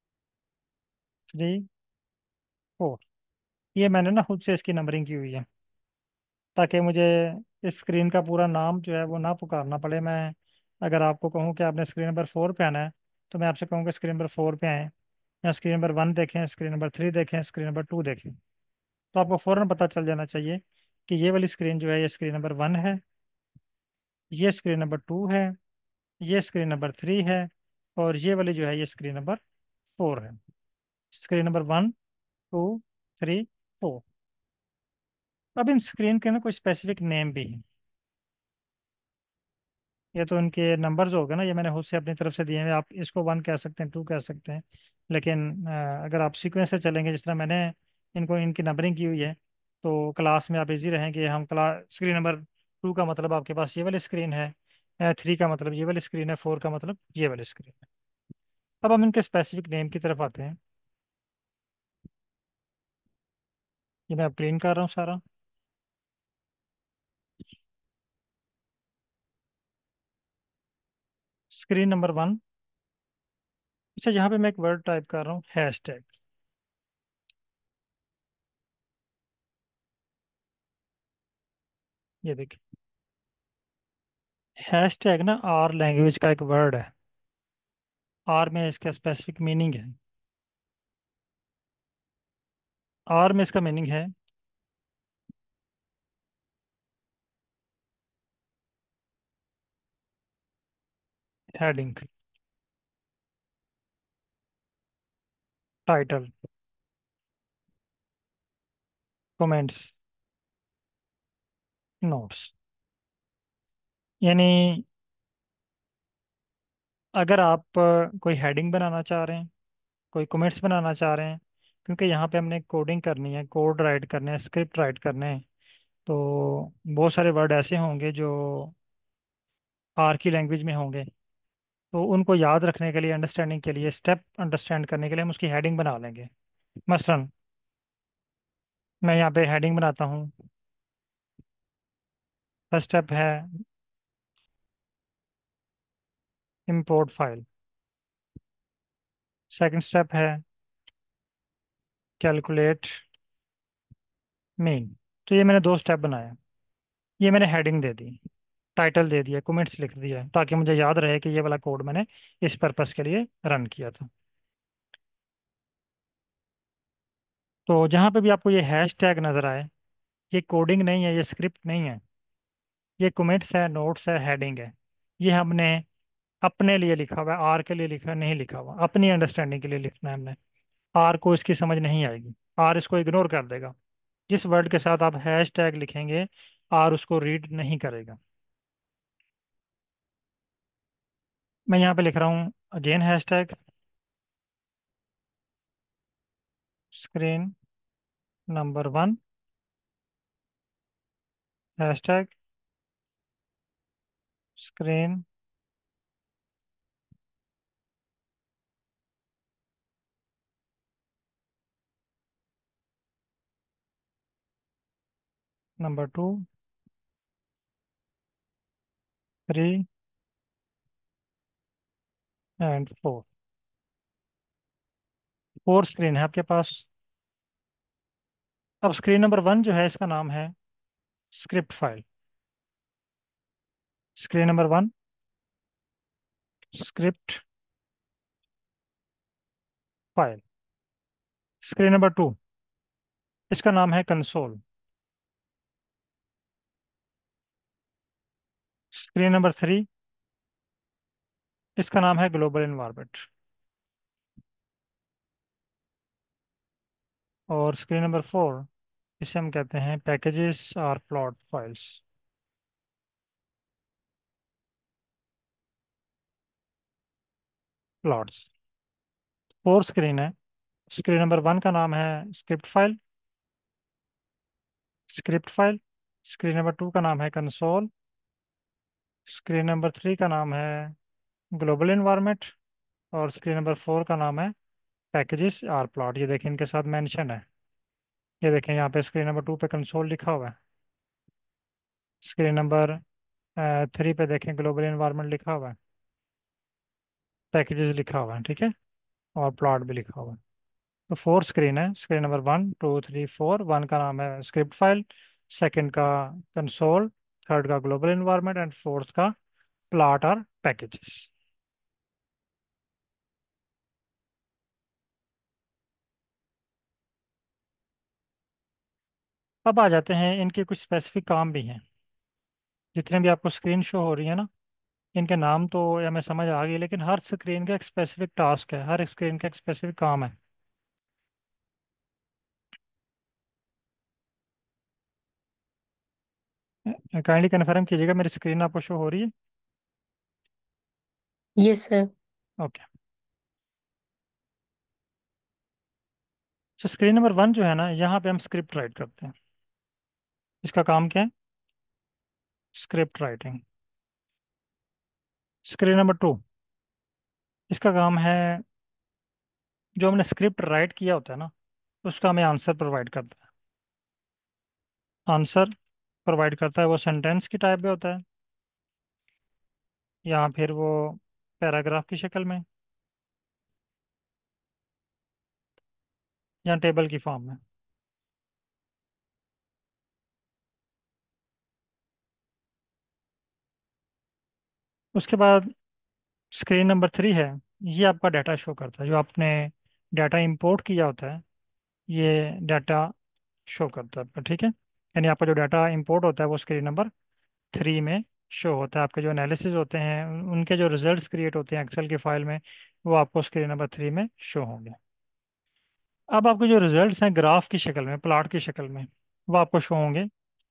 3, 4। ये मैंने ना खुद से इसकी नंबरिंग की हुई है, ताकि मुझे इस स्क्रीन का पूरा नाम जो है वो ना पुकारना पड़े। मैं अगर आपको कहूँ कि आपने स्क्रीन नंबर 4 पे आना है, तो मैं आपसे कहूँगा स्क्रीन नंबर 4 पे आएँ, या स्क्रीन नंबर 1 देखें, स्क्रीन नंबर 3 देखें, स्क्रीन नंबर 2 देखें, तो आपको फ़ौरन पता चल जाना चाहिए कि ये वाली स्क्रीन जो है ये स्क्रीन नंबर 1 है, ये स्क्रीन नंबर 2 है, ये स्क्रीन नंबर 3 है, और ये वाली जो है ये स्क्रीन नंबर 4 है। Screen number 1, 2, 3, 4। अब इन स्क्रीन के ना कुछ स्पेसिफिक नेम भी हैं। ये तो इनके नंबर्स हो गए ना, ये मैंने खुद से अपनी तरफ से दिए हैं। आप इसको 1 कह सकते हैं, 2 कह सकते हैं, लेकिन अगर आप सीक्वेंस से चलेंगे जिस तरह मैंने इनको इनकी नंबरिंग की हुई है, तो क्लास में आप इजी रहेंगे। हम क्लास स्क्रीन नंबर 2 का मतलब आपके पास ये वाली स्क्रीन है, 3 का मतलब ये वाली स्क्रीन है, 4 का मतलब ये वाली स्क्रीन है। अब हम इनके स्पेसिफिक नेम की तरफ आते हैं। ये मैं अब क्लीन कर रहा हूँ सारा। Screen number 1। अच्छा, यहाँ पे मैं एक वर्ड टाइप कर रहा हूँ, हैश टैग। ये देखिए, हैश टैग ना आर लैंग्वेज का एक वर्ड है। आर में इसका स्पेसिफिक मीनिंग है। आर में इसका मीनिंग है हेडिंग। Title, comments, notes. यानी अगर आप कोई हेडिंग बनाना चाह रहे हैं, कोई कमेंट्स बनाना चाह रहे हैं, क्योंकि यहाँ पे हमने कोडिंग करनी है, कोड राइट करने हैं, स्क्रिप्ट राइट करने हैं, तो बहुत सारे वर्ड ऐसे होंगे जो आर की लैंग्वेज में होंगे। तो उनको याद रखने के लिए, अंडरस्टैंडिंग के लिए, स्टेप अंडरस्टैंड करने के लिए हम उसकी हेडिंग बना लेंगे। मसलन मैं यहाँ पे हेडिंग बनाता हूँ। फर्स्ट स्टेप है इंपोर्ट फाइल। सेकंड स्टेप है कैलकुलेट मीन। तो ये मैंने दो स्टेप बनाए। ये मैंने हेडिंग दे दी, टाइटल दे दिया, कमेंट्स लिख दिया, ताकि मुझे याद रहे कि ये वाला कोड मैंने इस पर्पस के लिए रन किया था। तो जहाँ पे भी आपको ये हैश टैग नज़र आए, ये कोडिंग नहीं है, ये स्क्रिप्ट नहीं है, ये कमेंट्स है, नोट्स है, हेडिंग है। ये हमने अपने लिए लिखा हुआ है, आर के लिए लिखा नहीं लिखा हुआ, अपनी अंडरस्टैंडिंग के लिए लिखना है हमने। आर को इसकी समझ नहीं आएगी, आर इसको इग्नोर कर देगा। जिस वर्ड के साथ आप हैश टैग लिखेंगे, आर उसको रीड नहीं करेगा। मैं यहाँ पे लिख रहा हूँ again hash tag screen number 1, hash tag screen number 2, 3 and 4। 4 screen है आपके पास। अब स्क्रीन नंबर 1 जो है, इसका नाम है script file. Screen number 1 script file. Screen number 2 इसका नाम है कंसोल। स्क्रीन नंबर 3 इसका नाम है ग्लोबल इन्वायरमेंट। और स्क्रीन नंबर 4 इसे हम कहते हैं पैकेजेस और प्लॉट फाइल्स। प्लॉट्स। 4 स्क्रीन है। स्क्रीन नंबर 1 का नाम है script file. Script file. Screen number 2 का नाम है कंसोल। स्क्रीन नंबर 3 का नाम है ग्लोबल इन्वायरमेंट। और स्क्रीन नंबर 4 का नाम है पैकेजेस आर प्लॉट। ये देखें, इनके साथ मेंशन है। ये देखें, यहाँ पे स्क्रीन नंबर 2 पे कंसोल लिखा हुआ है। स्क्रीन नंबर 3 पे देखें ग्लोबल इन्वायरमेंट लिखा हुआ है, पैकेजेस लिखा हुआ है, ठीक है, और प्लॉट भी लिखा हुआ है। तो 4 स्क्रीन है। Screen number 1 2 3 4। 1 का नाम है स्क्रिप्ट फाइल, सेकंड का कंसोल, थर्ड का ग्लोबल इन्वायरमेंट एंड फोर्थ का प्लॉट और पैकेजेस। अब आ जाते हैं, इनके कुछ स्पेसिफिक काम भी हैं। जितने भी आपको स्क्रीन शो हो रही है ना, इनके नाम तो हमें समझ आ गई, लेकिन हर स्क्रीन का एक स्पेसिफिक टास्क है, हर स्क्रीन का एक स्पेसिफिक काम है। काइंडली कन्फर्म कीजिएगा मेरी स्क्रीन आपको शो हो रही है। Yes sir. ओके। तो स्क्रीन नंबर 1 जो है ना, यहाँ पे हम स्क्रिप्ट राइट करते हैं। इसका काम क्या है? Script writing. स्क्रीन नंबर 2 इसका काम है, जो हमने स्क्रिप्ट राइट किया होता है ना, उसका हमें आंसर प्रोवाइड करता है। आंसर प्रोवाइड करता है, वो सेंटेंस की टाइप में होता है, या फिर वो पैराग्राफ की शक्ल में, या टेबल की फॉर्म में। उसके बाद स्क्रीन नंबर 3 है। ये आपका डाटा शो करता है, जो आपने डाटा इंपोर्ट किया होता है, ये डाटा शो करता है आपका, ठीक है। यानी आपका जो डाटा इंपोर्ट होता है वो स्क्रीन नंबर 3 में शो होता है। आपके जो एनालिसिस होते हैं, उनके जो रिजल्ट्स क्रिएट होते हैं एक्सेल की फाइल में, वो आपको स्क्रीन नंबर 3 में शो होंगे। अब आपके जो रिजल्ट्स हैं ग्राफ की शक्ल में, प्लॉट की शक्ल में, वो आपको शो होंगे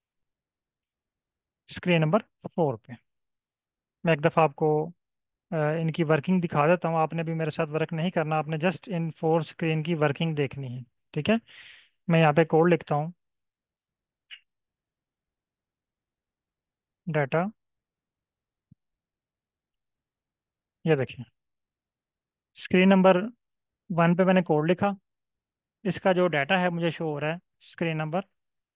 स्क्रीन नंबर 4 पे। मैं एक दफ़ा आपको इनकी वर्किंग दिखा देता हूँ। आपने भी मेरे साथ वर्क नहीं करना, आपने जस्ट इन 4 स्क्रीन की वर्किंग देखनी है। ठीक है, मैं यहाँ पे कोड लिखता हूँ। डाटा, ये देखिए स्क्रीन नंबर 1 पे मैंने कोड लिखा। इसका जो डाटा है मुझे शो हो रहा है स्क्रीन नंबर,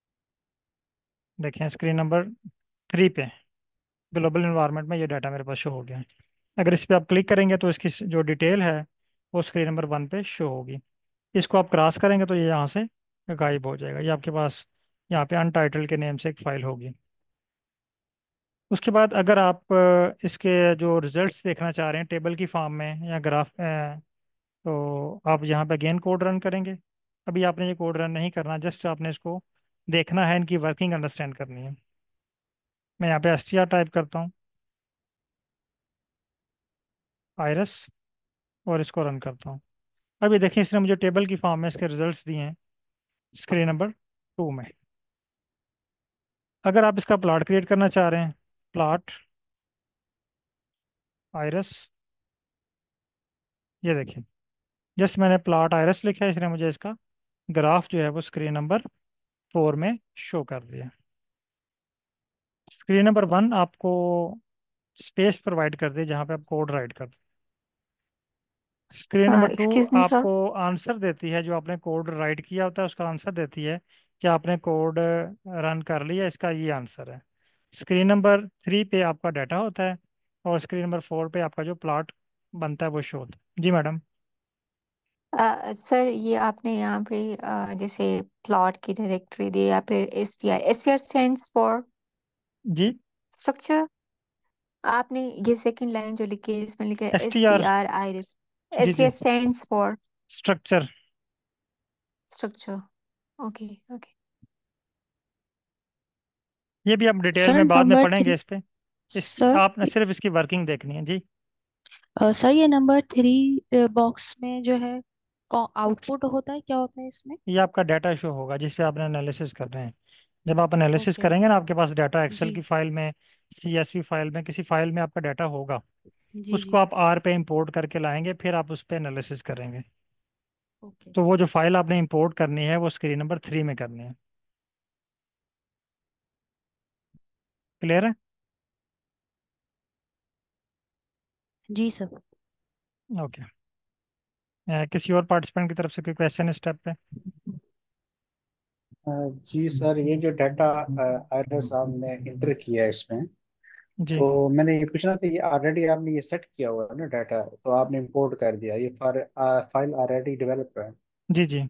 देखें स्क्रीन नंबर 3 पे ग्लोबल इन्वायरमेंट में ये डाटा मेरे पास शो हो गया है। अगर इस पर आप क्लिक करेंगे तो इसकी जो डिटेल है वो स्क्रीन नंबर 1 पे शो होगी। इसको आप क्रॉस करेंगे तो ये यहाँ से गायब हो जाएगा। ये आपके पास यहाँ पे अनटाइटल के नेम से एक फाइल होगी। उसके बाद अगर आप इसके जो रिजल्ट्स देखना चाह रहे हैं टेबल की फॉर्म में या ग्राफ, तो आप यहाँ पे अगेन कोड रन करेंगे। अभी आपने ये कोड रन नहीं करना, जस्ट आपने इसको देखना है, इनकी वर्किंग अंडरस्टैंड करनी है। मैं यहाँ पे str टाइप करता हूँ, आयरस, और इसको रन करता हूँ। अभी देखिए इसने मुझे टेबल की फॉर्म में इसके रिजल्ट्स दिए हैं स्क्रीन नंबर 2 में। अगर आप इसका प्लॉट क्रिएट करना चाह रहे हैं, प्लॉट आयरस, ये देखिए जस्ट मैंने प्लॉट आयरस लिखा है, इसने मुझे इसका ग्राफ जो है वो स्क्रीन नंबर 4 में शो कर दिया। स्क्रीन नंबर 1 आपको स्पेस प्रोवाइड कर दे जहाँ पे आप कोड राइट कर। Screen number 2 excuse me sir. आपको आंसर देती है, जो आपने कोड राइट किया होता है उसका आंसर देती है कि आपने कोड रन कर लिया, इसका ये आंसर है। स्क्रीन नंबर 3 पे आपका डाटा होता है, और स्क्रीन नंबर 4 पे आपका जो प्लॉट बनता है वो शो होता है। जी मैडम। सर ये आपने यहाँ पे जैसे प्लॉट की डायरेक्टरी दी या फिर S T R stands for जी, स्ट्रक्चर। आपने ये सेकंड लाइन जो लिखी है इसमें लिखा है S T S T R R iris. जी एस टी जी, R stands for structure. Structure. Okay okay. ये भी आप डिटेल सर में बाद में नंबर पढ़ेंगे थ्री। इस पे। इस सर आपने सिर्फ इसकी वर्किंग देखनी है जी। सर ये नंबर 3 बॉक्स में जो है आउटपुट होता है, क्या होता है इसमें? ये आपका डाटा शो होगा जिस पे आपने एनालिसिस कर रहे हैं। जब आप एनालिसिस ओके। करेंगे ना, आपके पास डाटा एक्सेल जी की फाइल में, CSV फाइल में, किसी फाइल में आपका डाटा होगा। जी उसको जी। आप R पे इंपोर्ट करके लाएंगे, फिर आप उस पर एनालिसिस करेंगे। ओके। तो वो जो फाइल आपने इंपोर्ट करनी है वो स्क्रीन नंबर 3 में करनी है। क्लियर है? जी सर। ओके। किसी और पार्टिसिपेंट की तरफ से कोई क्वेश्चन इस स्टेप पे? जी सर, ये जो डाटा आयरन साहब ने इंटर किया है इसमें, जी तो मैंने ये पूछना था, ये ऑलरेडी आपने ये सेट किया हुआ है ना डाटा, तो आपने इंपोर्ट कर दिया, ये फाइल ऑलरेडी डेवलप है। जी जी,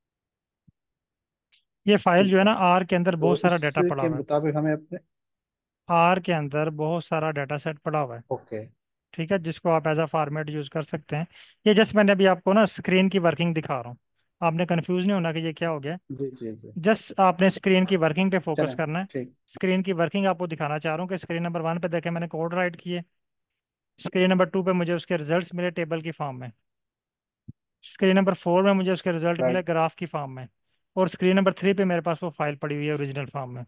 ये फाइल ठीक जो है है, ना R के अंदर तो बहुत सारा डाटा पड़ा इसके हुआ है। मुताबिक हमें अपने। R के अंदर बहुत सारा डाटा सेट पड़ा हुआ है। ओके। ठीक है, जिसको आप एज अ फॉर्मेट यूज कर सकते हैं। ये जस्ट मैंने अभी आपको ना स्क्रीन की वर्किंग दिखा रहा हूँ, आपने कंफ्यूज नहीं होना कि ये क्या हो गया। जी जी जी। जस्ट आपने स्क्रीन की वर्किंग पे फोकस चलें। करना है। ठीक। स्क्रीन की वर्किंग आपको दिखाना चाह रहा हूँ कि स्क्रीन नंबर 1 पे देखे मैंने कोड राइट किए, स्क्रीन नंबर 2 पे मुझे उसके रिजल्ट्स मिले टेबल की फॉर्म में, स्क्रीन नंबर 4 में मुझे उसके रिजल्ट मिले राइट। ग्राफ की फॉर्म में, और स्क्रीन नंबर 3 पे मेरे पास वो फाइल पड़ी हुई है ओरिजिनल फॉर्म में।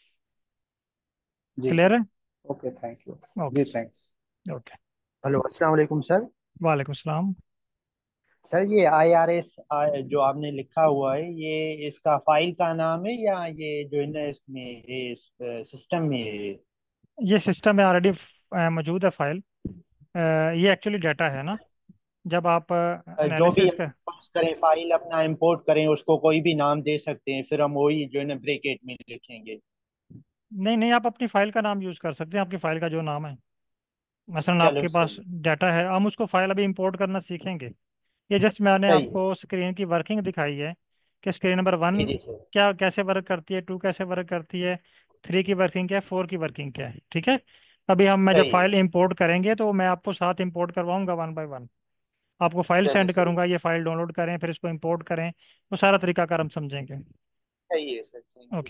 जी क्लियर जी। है? Okay, thank you. जी ओके। थैंक्स। ओके। हेलो, अस्सलाम वालेकुम सर। वालेकुम सलाम। सर ये IRS जो आपने लिखा हुआ है, ये इसका फाइल का नाम है या ये जो है ना इसमें इस सिस्टम में है? ये सिस्टम में ऑलरेडी मौजूद है फाइल। ये एक्चुअली डाटा है ना, जब आप जो भी एनालिसिस हम का। पास करें, फाइल अपना इंपोर्ट करें, उसको कोई भी नाम दे सकते हैं, फिर हम वही जो है ना ब्रैकेट में लिखेंगे। नहीं नहीं, आप अपनी फाइल का नाम यूज़ कर सकते हैं, आपकी फाइल का जो नाम है। मसलन चलो आपके पास सही। डाटा है, हम उसको फाइल अभी इंपोर्ट करना सीखेंगे। ये जस्ट मैंने सही है। आपको स्क्रीन की वर्किंग दिखाई है कि स्क्रीन नंबर जी 1 जी सर। क्या कैसे वर्क करती है, 2 कैसे वर्क करती है, 3 की वर्किंग क्या है, 4 की वर्किंग क्या है। ठीक है, अभी हम मैं जब सही है। फाइल इंपोर्ट करेंगे तो मैं आपको साथ इंपोर्ट करवाऊंगा 1 बाय 1। आपको फाइल चलो सेंड सही। करूंगा, ये फाइल डाउनलोड करें फिर इसको इंपोर्ट करें, वो सारा तरीकाकार हम समझेंगे। सही है सर, थैंक यू। ओके।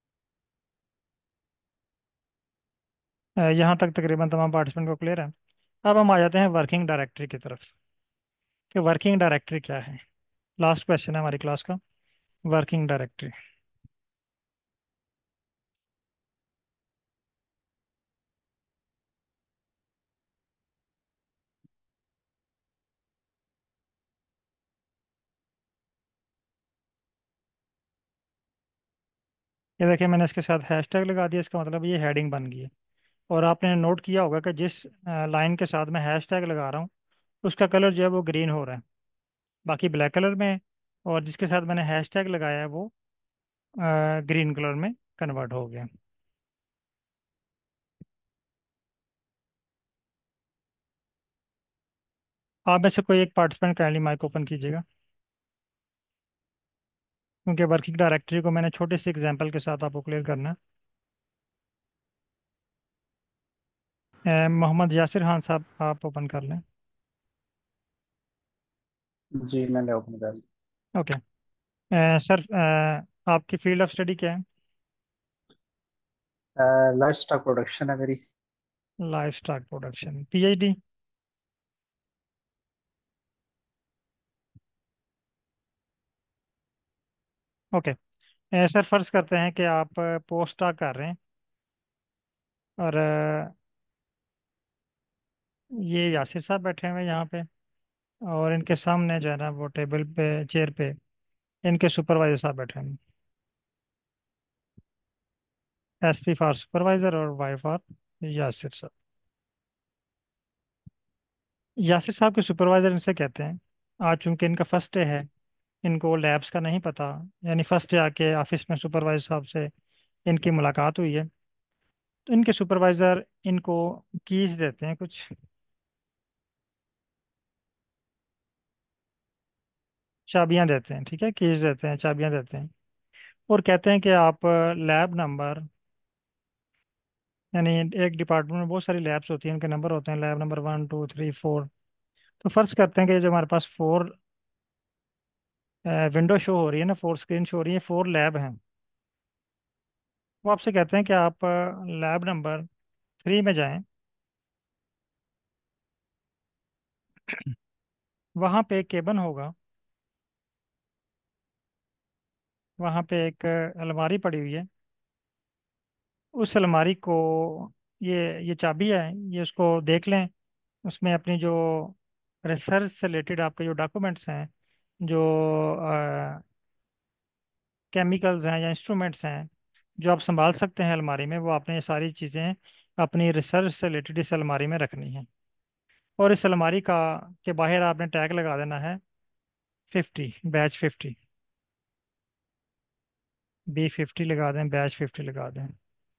यहाँ तक तकरीबन तमाम पार्टिसिपेंट को क्लियर है। अब हम आ जाते हैं वर्किंग डायरेक्टरी की तरफ कि वर्किंग डायरेक्टरी क्या है। लास्ट क्वेश्चन है हमारी क्लास का, वर्किंग डायरेक्टरी। ये देखिए मैंने इसके साथ हैशटैग लगा दिया, इसका मतलब ये हेडिंग बन गई है। और आपने नोट किया होगा कि जिस लाइन के साथ मैं हैशटैग लगा रहा हूँ उसका कलर जो है वो ग्रीन हो रहा है, बाकी ब्लैक कलर में है। और जिसके साथ मैंने हैशटैग लगाया है वो ग्रीन कलर में कन्वर्ट हो गया। आप में से कोई एक पार्टिसिपेंट काइंडली माइक ओपन कीजिएगा, क्योंकि वर्किंग डायरेक्टरी को मैंने छोटे से एग्जांपल के साथ आपको क्लियर करना है। मोहम्मद यासिर खान साहब आप ओपन कर लें। जी मैंने ओपन कर लिया। ओके। सर आपकी फील्ड ऑफ स्टडी क्या है? लाइफ स्टॉक प्रोडक्शन है मेरी। Life stock production, PhD. Okay. Sir फर्ज करते हैं कि आप पोस्ट डॉक कर रहे हैं और ये यासिर साहब बैठे हुए हैं यहाँ पे, और इनके सामने जो है ना वो टेबल पे चेयर पे इनके सुपरवाइजर साहब बैठे हैं, एसपी फॉर सुपरवाइजर और वाई फॉर यासिर साहब। यासिर साहब के सुपरवाइजर इनसे कहते हैं, आज चूंकि इनका फर्स्ट डे है, इनको लैब्स का नहीं पता, यानी फर्स्ट डे आके ऑफिस में सुपरवाइजर साहब से इनकी मुलाकात हुई है, तो इनके सुपरवाइजर इनको कीज देते हैं, कुछ चाबियां देते हैं, ठीक है, कीज देते हैं, चाबियां देते हैं। और कहते हैं कि आप लैब नंबर, यानी एक डिपार्टमेंट में बहुत सारी लैब्स होती हैं, उनके नंबर होते हैं, लैब नंबर 1 2 3 4। तो फर्ज करते हैं कि जो हमारे पास 4 विंडो शो हो रही है ना, 4 स्क्रीन शो हो रही है, 4 लैब हैं। वो आपसे कहते हैं कि आप लैब नंबर 3 में जाएं, वहाँ पे एक केबन होगा, वहाँ पे एक अलमारी पड़ी हुई है, उस अलमारी को, ये चाबी है, ये उसको देख लें। उसमें अपनी जो रिसर्च से रिलेटेड आपके जो डॉक्यूमेंट्स हैं, जो केमिकल्स हैं या इंस्ट्रूमेंट्स हैं जो आप संभाल सकते हैं अलमारी में, वो आपने ये सारी चीज़ें अपनी रिसर्च से रिलेटेड इस अलमारी में रखनी है। और इस अलमारी का के बाहर आपने टैग लगा देना है 50, बैच 50, B50 लगा दें, बैच 50 लगा दें।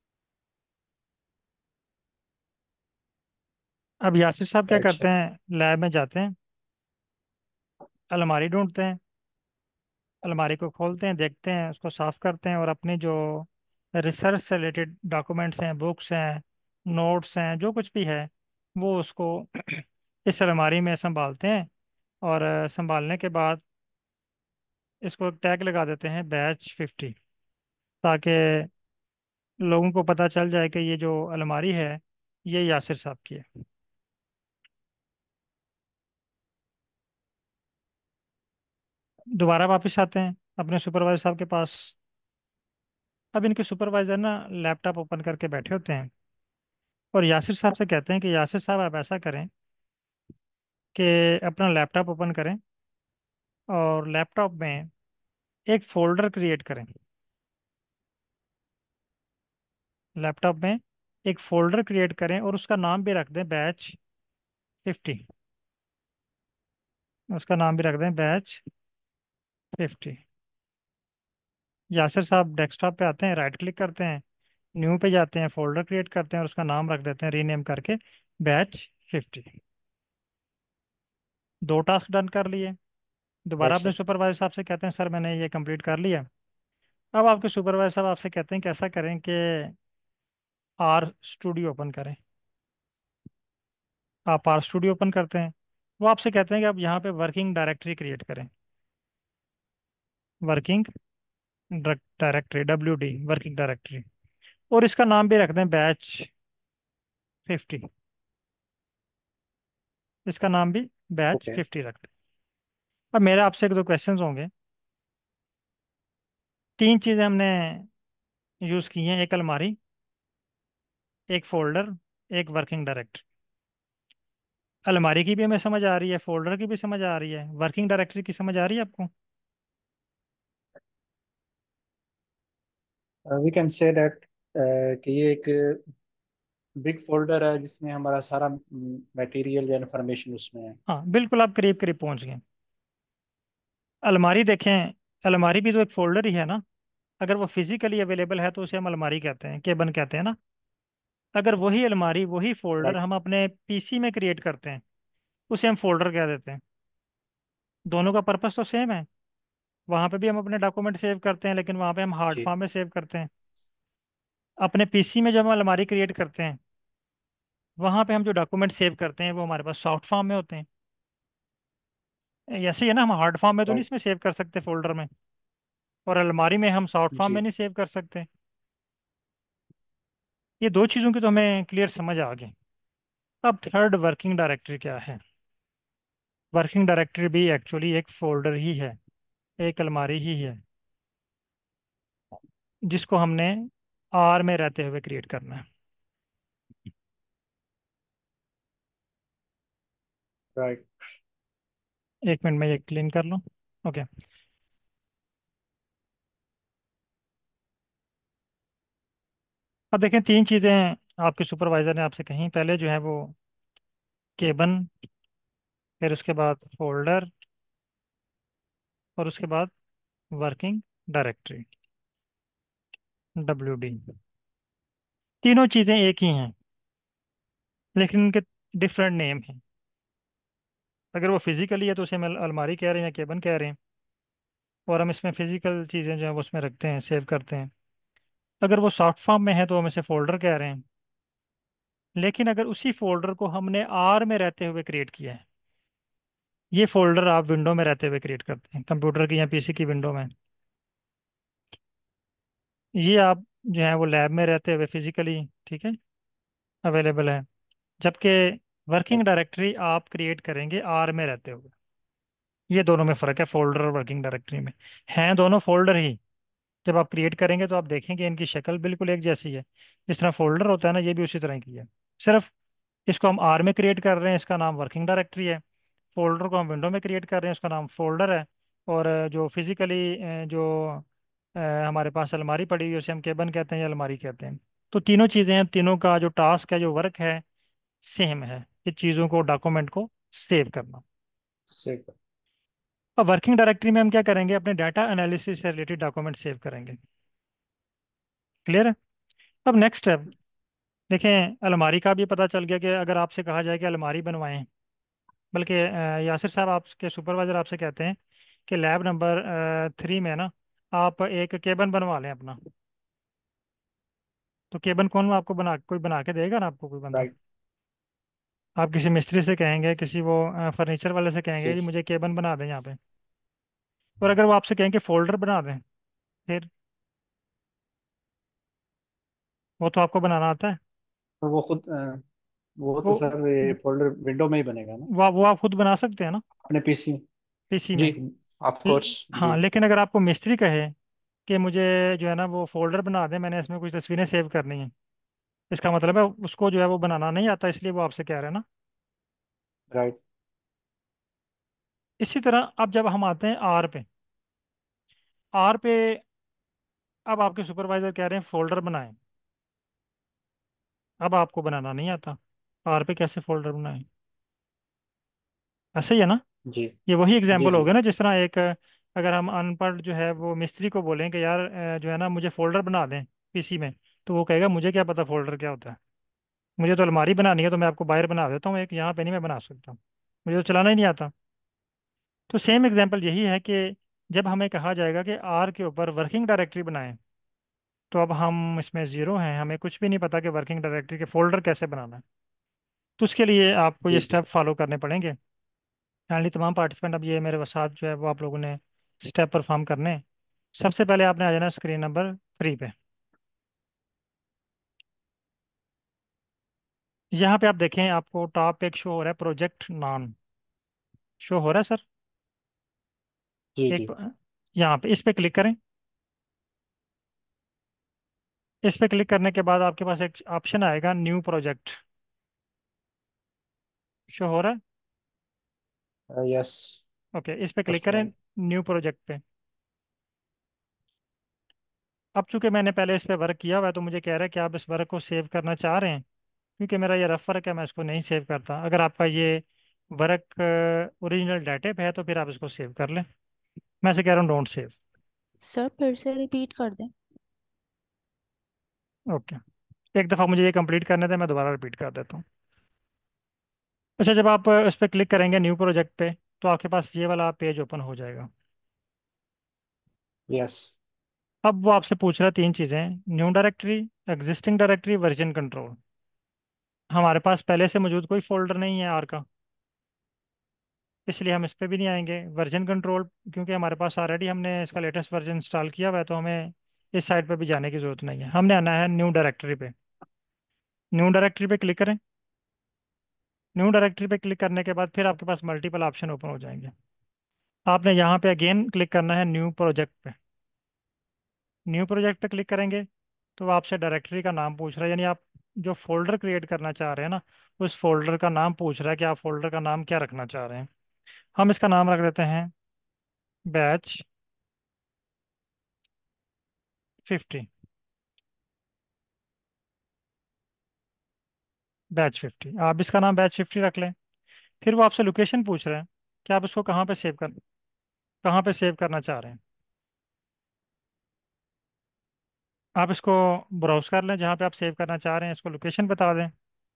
अब यासिर साहब क्या अच्छा। करते हैं, लैब में जाते हैं, अलमारी ढूंढते हैं, अलमारी को खोलते हैं, देखते हैं, उसको साफ करते हैं, और अपनी जो रिसर्च से रिलेटेड डॉक्यूमेंट्स हैं, बुक्स हैं, नोट्स हैं, जो कुछ भी है, वो उसको इस अलमारी में संभालते हैं। और संभालने के बाद इसको एक टैग लगा देते हैं बैच 50, ताकि लोगों को पता चल जाए कि ये जो अलमारी है ये यासिर साहब की है। दोबारा वापस आते हैं अपने सुपरवाइजर साहब के पास। अब इनके सुपरवाइजर ना लैपटॉप ओपन करके बैठे होते हैं, और यासिर साहब से कहते हैं कि यासिर साहब आप ऐसा करें कि अपना लैपटॉप ओपन करें और लैपटॉप में एक फोल्डर क्रिएट करें। लैपटॉप में एक फोल्डर क्रिएट करें और उसका नाम भी रख दें बैच 50। उसका नाम भी रख दें बैच 50। यासिर साहब डेस्कटॉप पे आते हैं, राइट क्लिक करते हैं, न्यू पे जाते हैं, फोल्डर क्रिएट करते हैं और उसका नाम रख देते हैं रीनेम करके बैच 50। 2 टास्क डन कर लिए। दोबारा अपने अच्छा। सुपरवाइजर साहब से कहते हैं सर मैंने ये कंप्लीट कर लिया। अब आपके सुपरवाइजर साहब आपसे कहते हैं कि ऐसा करें कि आर स्टूडियो ओपन करें। आप आर स्टूडियो ओपन करते हैं, वो आपसे कहते हैं कि आप यहाँ पे वर्किंग डायरेक्टरी क्रिएट करें। Working directory, WD, working directory, और इसका नाम भी रख दें बैच 50। इसका नाम भी बैच ओके 50 रखते हैं। अब मेरे आपसे एक दो क्वेश्चन होंगे। तीन चीज़ें हमने यूज़ की हैं, एक अलमारी, एक फोल्डर, एक वर्किंग डायरेक्टरी। अलमारी की भी हमें समझ आ रही है, फोल्डर की भी समझ आ रही है, वर्किंग डायरेक्टरी की समझ आ रही है आपको? वी कैन से दैट कि ये एक बिग फोल्डर है जिसमें हमारा सारा मटेरियल या इंफॉर्मेशन उसमें है। हाँ बिल्कुल, आप करीब करीब पहुंच गए। अलमारी देखें, अलमारी भी तो एक फोल्डर ही है ना। अगर वो फिजिकली अवेलेबल है तो उसे हम अलमारी कहते हैं, केबन कहते हैं ना। अगर वही अलमारी, वही फोल्डर राइट। हम अपने पीसी में क्रिएट करते हैं, उसे हम फोल्डर कह देते हैं। दोनों का पर्पस तो सेम है। वहाँ पे भी हम अपने डॉक्यूमेंट सेव करते हैं, लेकिन वहाँ पे हम हार्ड जी फॉर्म में सेव करते हैं। अपने पीसी में जब हम अलमारी क्रिएट करते हैं, वहाँ पे हम जो डॉक्यूमेंट सेव करते हैं वो हमारे पास सॉफ्ट फॉर्म में होते हैं। ऐसे ही है ना, हम हार्ड फॉर्म में तो नहीं राइट। इसमें सेव कर सकते फोल्डर में, और अलमारी में हम सॉफ्ट फॉर्म में जी नहीं सेव कर सकते। ये दो चीज़ों की तो हमें क्लियर समझ आ गई। अब थर्ड, वर्किंग डायरेक्टरी क्या है? वर्किंग डायरेक्टरी भी एक्चुअली एक फोल्डर ही है, एक अलमारी ही है, जिसको हमने आर में रहते हुए क्रिएट करना है। राइट। एक मिनट में ये क्लीन कर लूँ। ओके। अब देखें, तीन चीज़ें आपके सुपरवाइजर ने आपसे कहीं पहले जो है वो केबन, फिर उसके बाद फोल्डर, और उसके बाद वर्किंग डायरेक्टरी, WD। तीनों चीज़ें एक ही हैं, लेकिन उनके डिफरेंट नेम हैं। अगर वो फिजिकली है तो उसे हम अलमारी कह रहे हैं या केबन कह रहे हैं, और हम इसमें फिजिकल चीज़ें जो है वो उसमें रखते हैं, सेव करते हैं। अगर वो सॉफ्ट फॉर्म में है तो हम इसे फोल्डर कह रहे हैं। लेकिन अगर उसी फोल्डर को हमने आर में रहते हुए क्रिएट किया है, ये फोल्डर आप विंडो में रहते हुए क्रिएट करते हैं, कंप्यूटर की या पीसी की विंडो में। ये आप जो है वो लैब में रहते हुए फिजिकली, ठीक है, अवेलेबल है। जबकि वर्किंग डायरेक्टरी आप क्रिएट करेंगे आर में रहते हुए। ये दोनों में फ़र्क है, फोल्डर और वर्किंग डायरेक्टरी में। हैं दोनों फोल्डर ही। जब आप क्रिएट करेंगे तो आप देखेंगे इनकी शक्ल बिल्कुल एक जैसी है। जिस तरह फोल्डर होता है ना, ये भी उसी तरह की है। सिर्फ इसको हम आर में क्रिएट कर रहे हैं, इसका नाम वर्किंग डायरेक्टरी है। फोल्डर को हम विंडो में क्रिएट कर रहे हैं, उसका नाम फोल्डर है। और जो फिजिकली जो हमारे पास अलमारी पड़ी हुई है, उसे हम केबन कहते हैं या अलमारी कहते हैं। तो तीनों चीज़ें हैं, तीनों का जो टास्क है, जो वर्क है, सेम है। ये चीज़ों को, डॉक्यूमेंट को सेव करना। से अब वर्किंग डायरेक्टरी में हम क्या करेंगे? अपने डाटा एनालिसिस से रिलेटेड डॉक्यूमेंट सेव करेंगे। क्लियर है? अब नेक्स्ट स्टेप देखें। अलमारी का भी पता चल गया कि अगर आपसे कहा जाए कि अलमारी बनवाएं, बल्कि यासिर साहब आपके सुपरवाइजर आपसे कहते हैं कि लैब नंबर 3 में ना आप एक केबन बनवा लें अपना, तो केबन कौन आपको बना, कोई बना के देगा ना आपको, कोई बंदा? राइट। आप किसी मिस्त्री से कहेंगे, किसी वो फर्नीचर वाले से कहेंगे जी जी मुझे केबन बना दें यहाँ पे। और अगर वो आपसे कहेंगे फोल्डर बना दें, फिर वो तो आपको बनाना आता है। और वो तो वो सर ये फोल्डर विंडो में ही बनेगा ना, वो आप खुद बना सकते हैं ना, अपने पीसी। पीसी में। जी ऑफ कोर्स हाँ, जी। लेकिन अगर आपको मिस्त्री कहे कि मुझे जो है ना वो फोल्डर बना दे, मैंने इसमें कुछ तस्वीरें सेव करनी है, इसका मतलब है उसको जो है वो बनाना नहीं आता, इसलिए वो आपसे कह रहे हैं ना। राइट। इसी तरह अब जब हम आते हैं आर पे, आर पे अब आपके सुपरवाइजर कह रहे हैं फोल्डर बनाएं। अब आपको बनाना नहीं आता, आर पे कैसे फोल्डर बनाएं? ऐसे ही है ना। जी ये वही जी एग्जाम्पल हो जी गया ना, जिस तरह एक अगर हम अनपढ़ जो है वो मिस्त्री को बोलें कि यार जो है ना मुझे फोल्डर बना दें पीसी में, तो वो कहेगा मुझे क्या पता फोल्डर क्या होता है। मुझे तो अलमारी बनानी है, तो मैं आपको बाहर बना देता हूँ एक, यहाँ पे नहीं मैं बना सकता, मुझे तो चलाना ही नहीं आता। तो सेम एग्जांपल यही है कि जब हमें कहा जाएगा कि आर के ऊपर वर्किंग डायरेक्टरी बनाएं, तो अब हम इसमें ज़ीरो हैं, हमें कुछ भी नहीं पता कि वर्किंग डायरेक्टरी के फोल्डर कैसे बनाना है। तो उसके लिए आपको ये जी जी। स्टेप फॉलो करने पड़ेंगे। फाइनली तमाम पार्टिसिपेंट अब ये मेरे साथ जो है वो आप लोगों ने स्टेप परफॉर्म करने हैं। सबसे पहले आपने आ जाना स्क्रीन नंबर 3 पे। यहाँ पे आप देखें, आपको टॉप पे एक शो हो रहा है प्रोजेक्ट नाम, शो हो रहा है सर। जी एक जी। यहाँ पे इस पे क्लिक करें। इस पे क्लिक करने के बाद आपके पास एक ऑप्शन आएगा न्यू प्रोजेक्ट, शो हो रहा है। यस। ओके, इस पे क्लिक फर्स्ट करें, वन। न्यू प्रोजेक्ट पे। अब चूंकि मैंने पहले इस पे वर्क किया हुआ है तो मुझे कह रहा है कि आप इस वर्क को सेव करना चाह रहे हैं। क्योंकि मेरा ये रफ वर्क है, मैं इसको नहीं सेव करता। अगर आपका ये वर्क ओरिजिनल डाटे पे है तो फिर आप इसको सेव कर लें। मैं से कह रहा हूँ डोंट सेव। सर फिर से रिपीट कर दें। ओके, एक दफ़ा मुझे ये कंप्लीट करने थे, मैं दोबारा रिपीट कर देता हूँ। अच्छा, जब आप इस पर क्लिक करेंगे न्यू प्रोजेक्ट पे, तो आपके पास ये वाला पेज ओपन हो जाएगा। यस। अब वो आपसे पूछ रहा है तीन चीज़ें: new directory, existing directory, version control. हमारे पास पहले से मौजूद कोई फोल्डर नहीं है आर का, इसलिए हम इस पे भी नहीं आएंगे। वर्जन कंट्रोल, क्योंकि हमारे पास ऑलरेडी हमने इसका लेटेस्ट वर्जन इंस्टॉल किया हुआ है, तो हमें इस साइट पे भी जाने की ज़रूरत नहीं है। हमने आना है न्यू डायरेक्टरी पे। न्यू डायरेक्टरी पे क्लिक करें। न्यू डायरेक्टरी पे क्लिक करने के बाद फिर आपके पास मल्टीपल ऑप्शन ओपन हो जाएंगे। आपने यहाँ पे अगेन क्लिक करना है न्यू प्रोजेक्ट पे। न्यू प्रोजेक्ट पे क्लिक करेंगे तो वो आपसे डायरेक्टरी का नाम पूछ रहा है, यानी आप जो फोल्डर क्रिएट करना चाह रहे हैं ना, उस फोल्डर का नाम पूछ रहा है कि आप फोल्डर का नाम क्या रखना चाह रहे हैं। हम इसका नाम रख देते हैं बैच 50। बैच 50, आप इसका नाम बैच 50 रख लें। फिर वो आपसे लोकेशन पूछ रहे हैं कि आप इसको कहाँ पे सेव करना चाह रहे हैं। आप इसको ब्राउज कर लें, जहाँ पे आप सेव करना चाह रहे हैं इसको लोकेशन बता दें।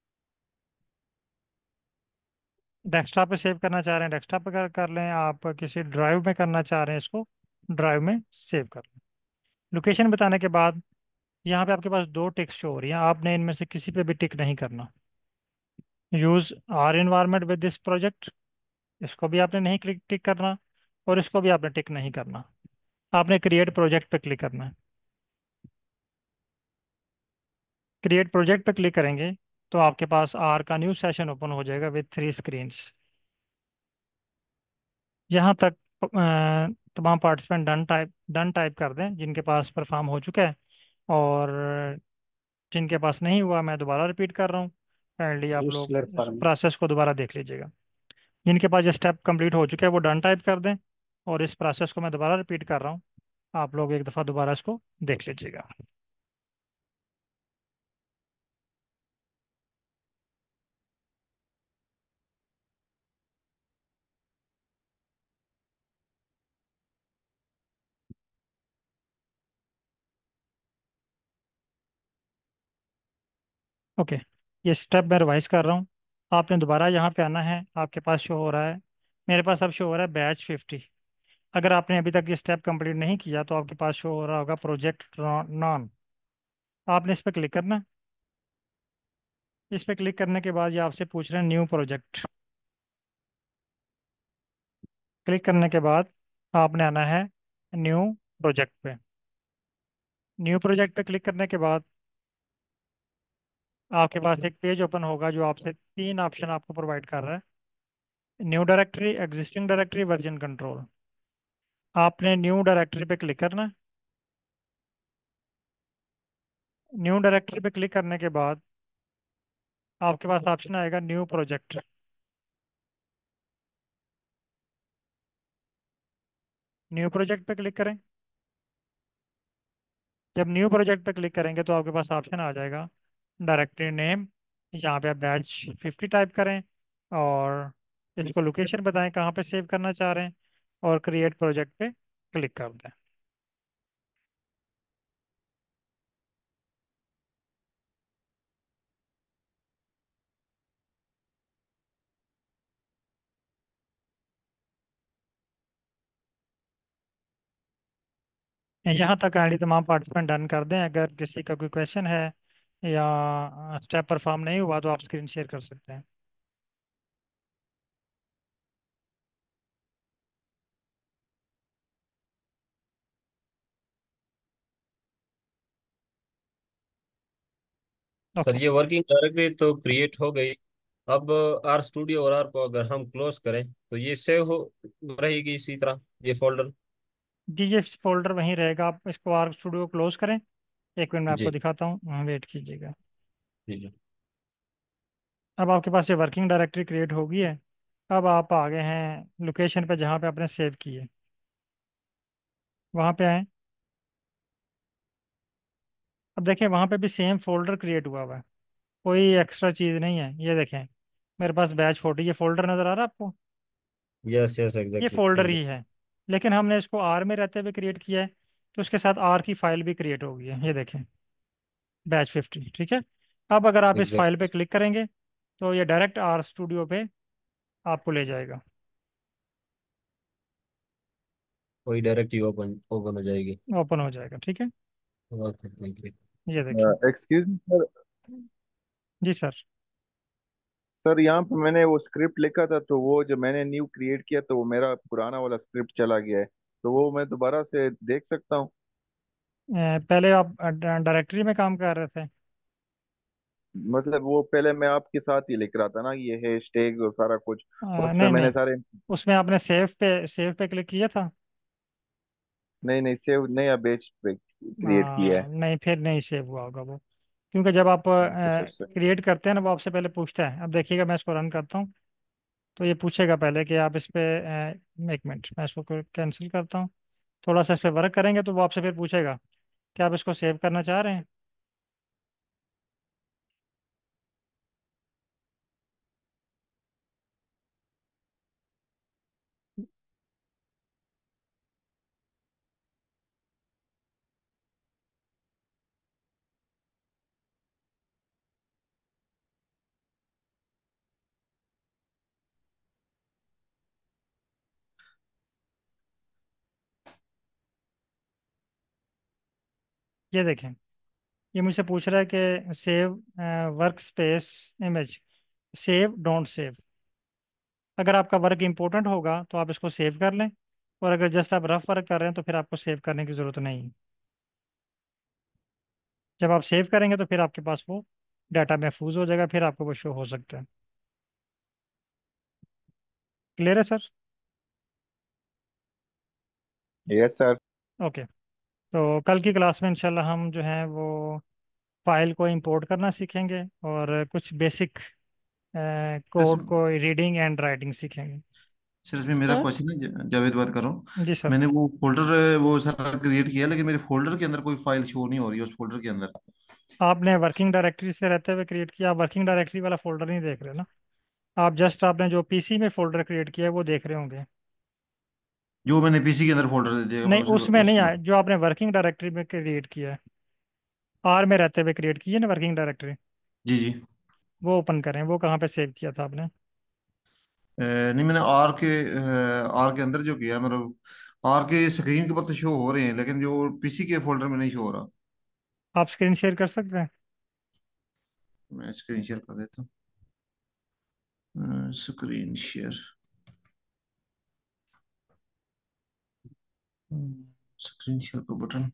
डेस्कटॉप पे सेव करना चाह रहे हैं डेस्कटॉप पे कर लें। आप किसी ड्राइव में करना चाह रहे हैं इसको ड्राइव में सेव कर लें। लोकेशन बताने के बाद यहाँ पे आपके पास दो टिक्स शो हो रही हैं, आपने इनमें से किसी पे भी टिक नहीं करना। Use R environment with this project, इसको भी आपने नहीं क्लिक टिक करना, और इसको भी आपने टिक नहीं करना। आपने क्रिएट प्रोजेक्ट पे क्लिक करना है। क्रिएट प्रोजेक्ट पे क्लिक करेंगे तो आपके पास आर का न्यू सेशन ओपन हो जाएगा विद 3 स्क्रीन्स। यहाँ तक तमाम पार्टिसिपेंट डन टाइप कर दें जिनके पास परफॉर्म हो चुका है, और जिनके पास नहीं हुआ मैं दोबारा रिपीट कर रहा हूँ। काइंडली आप यूज लोग सिलेक्ट इस फार्म। प्रोसेस को दोबारा देख लीजिएगा। जिनके पास ये स्टेप कंप्लीट हो चुका है वो डन टाइप कर दें, और इस प्रोसेस को मैं दोबारा रिपीट कर रहा हूँ। आप लोग एक दफ़ा दोबारा इसको देख लीजिएगा। ओके, ये स्टेप मैं रिवाइज कर रहा हूँ। आपने दोबारा यहाँ पे आना है। आपके पास शो हो रहा है, मेरे पास अब शो हो रहा है बैच 50। अगर आपने अभी तक ये स्टेप कंप्लीट नहीं किया तो आपके पास शो हो रहा होगा प्रोजेक्ट नॉन। आपने इस पर क्लिक करना है। इस पर क्लिक करने के बाद ये आपसे पूछ रहे हैं न्यू प्रोजेक्ट। क्लिक करने के बाद आपने आना है न्यू प्रोजेक्ट पे। न्यू प्रोजेक्ट पे क्लिक करने के बाद आपके पास एक पेज ओपन होगा जो आपसे तीन ऑप्शन आपको प्रोवाइड कर रहा है: new directory, existing directory, version control. आपने न्यू डायरेक्टरी पे क्लिक करना है। न्यू डायरेक्टरी पे क्लिक करने के बाद आपके पास ऑप्शन आएगा न्यू प्रोजेक्ट। न्यू प्रोजेक्ट पे क्लिक करें। जब न्यू प्रोजेक्ट पे क्लिक करेंगे तो आपके पास ऑप्शन आ जाएगा डायरेक्टरी नेम। यहाँ पे आप बैच 50 टाइप करें, और इसको लोकेशन बताएं कहाँ पे सेव करना चाह रहे हैं, और क्रिएट प्रोजेक्ट पे क्लिक कर दें। यहाँ तक काइंडली तमाम पार्टिसिपेंट डन कर दें। अगर किसी का कोई क्वेश्चन है या स्टेप परफॉर्म नहीं हुआ तो आप स्क्रीन शेयर कर सकते हैं। Sir okay. ये वर्किंग डायरेक्टरी तो क्रिएट हो गई। अब आर स्टूडियो और आर को अगर हम क्लोज करें तो ये सेव हो रहेगी इसी तरह ये फोल्डर। जी ये फोल्डर वहीं रहेगा, आप इसको आर स्टूडियो क्लोज करें। एक मिनट में आपको जी दिखाता हूँ, हाँ वेट कीजिएगा। जी जी। अब आपके पास ये वर्किंग डायरेक्टरी क्रिएट हो गई है। अब आप आ गए हैं लोकेशन पे जहाँ पे आपने सेव की है, वहाँ पे आए। अब देखें वहाँ पे भी सेम फोल्डर क्रिएट हुआ हुआ है, कोई एक्स्ट्रा चीज़ नहीं है। ये देखें मेरे पास बैच 40 ये फोल्डर नज़र आ रहा है आपको? यस यस ये एग्जैक्टली फोल्डर ही एग्जैक्ट। है, लेकिन हमने इसको आर में रहते हुए क्रिएट किया है, तो उसके साथ आर की फाइल भी क्रिएट हो गई है। ये देखें बैच 50, ठीक है। अब अगर आप इस फाइल पे एग्जैक्ट क्लिक करेंगे तो ये डायरेक्ट आर स्टूडियो पे आपको ले जाएगा। वही डायरेक्ट ही ओपन ओपन हो जाएगी। ओपन हो जाएगा, ठीक है। Okay thank you. ये देखिए। Excuse me sir. जी सर। सर यहाँ पे मैंने वो स्क्रिप्ट लिखा था, तो वो जो मैंने न्यू क्रिएट किया तो वो मेरा पुराना वाला स्क्रिप्ट चला गया है। तो वो मैं दोबारा से देख सकता हूँ? पहले आप डायरेक्टरी में काम कर रहे थे? मतलब वो पहले मैं आपके साथ ही लिख रहा था ना, ये हैश टैग्स और सारा कुछ। उसमें नहीं मैंने नहीं, सारे। उसमें आपने सेव पे क्लिक किया था। नहीं नहीं, सेव नया बैच पे क्रिएट किया है। नहीं फिर नहीं सेव हुआ होगा वो, क्योंकि जब आप ओके सर सर। क्रिएट करते हैं ना वो आपसे पहले पूछता है। अब देखिएगा मैं इसको रन करता हूँ तो ये पूछेगा पहले कि आप इस पे एक मिनट मैं इसको कैंसिल करता हूँ। थोड़ा सा इस पे वर्क करेंगे तो वो आपसे फिर पूछेगा कि आप इसको सेव करना चाह रहे हैं। ये देखें ये मुझसे पूछ रहा है कि save workspace image, save don't save. अगर आपका वर्क इंपॉर्टेंट होगा तो आप इसको सेव कर लें, और अगर जस्ट आप रफ वर्क कर रहे हैं तो फिर आपको सेव करने की ज़रूरत नहीं है। जब आप सेव करेंगे तो फिर आपके पास वो डाटा महफूज हो जाएगा, फिर आपको वो शो हो सकता है। क्लियर है सर? Yes sir. ओके। तो कल की क्लास में इंशाल्लाह हम जो है वो फाइल को इंपोर्ट करना सीखेंगे, और कुछ बेसिक सर कोड को रीडिंग एंड राइटिंग सीखेंगे। सर इसमें मेरा सर क्वेश्चन है, जावेद बात कर रहा हूँ। जी सर। मैंने वो फोल्डर वो सारा क्रिएट किया, लेकिन मेरे फोल्डर के अंदर कोई फाइल शो नहीं हो रही है उस फोल्डर के अंदर। आपने वर्किंग डायरेक्टरी से रहते हुए क्रिएट किया, आप वर्किंग डायरेक्टरी वाला फोल्डर नहीं देख रहे ना। आप जस्ट आपने जो पीसी में फोल्डर क्रिएट किया है वो देख रहे होंगे। जो मैंने पीसी के अंदर फोल्डर दे दिया नहीं उसे उसमें नहीं उसमें। आया, जो आपने वर्किंग डायरेक्टरी में क्रिएट किया है, आर में रहते हुए क्रिएट की है ना वर्किंग डायरेक्टरी, जी जी। वो ओपन करें। वो कहाँ पे सेव किया था आपने? नहीं मैंने आर के अंदर जो किया, मतलब आर के स्क्रीन के ऊपर तो शो हो रहे हैं, लेकिन जो पीसी के फोल्डर में नहीं शो हो रहा। आप स्क्रीन शेयर कर सकते हैं? मैं स्क्रीन शेयर कर देता हूँ, स्क्रीन शेयर। स्क्रीन शेयर का बटन।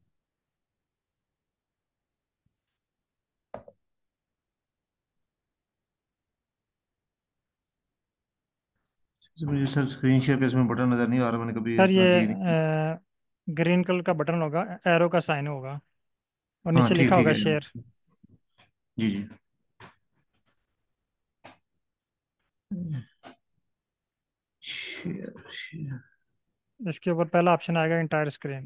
मुझे सर स्क्रीन शेयर का इसमें बटन नजर नहीं आ रहा, मैंने कभी सर इतना ये किया नहीं। ग्रीन कलर का बटन होगा, एरो का साइन होगा, और हाँ नीचे ठीक लिखा ठीक होगा है। शेयर। जी जी। Share share. इसके ऊपर पहला ऑप्शन आएगा इंटायर स्क्रीन।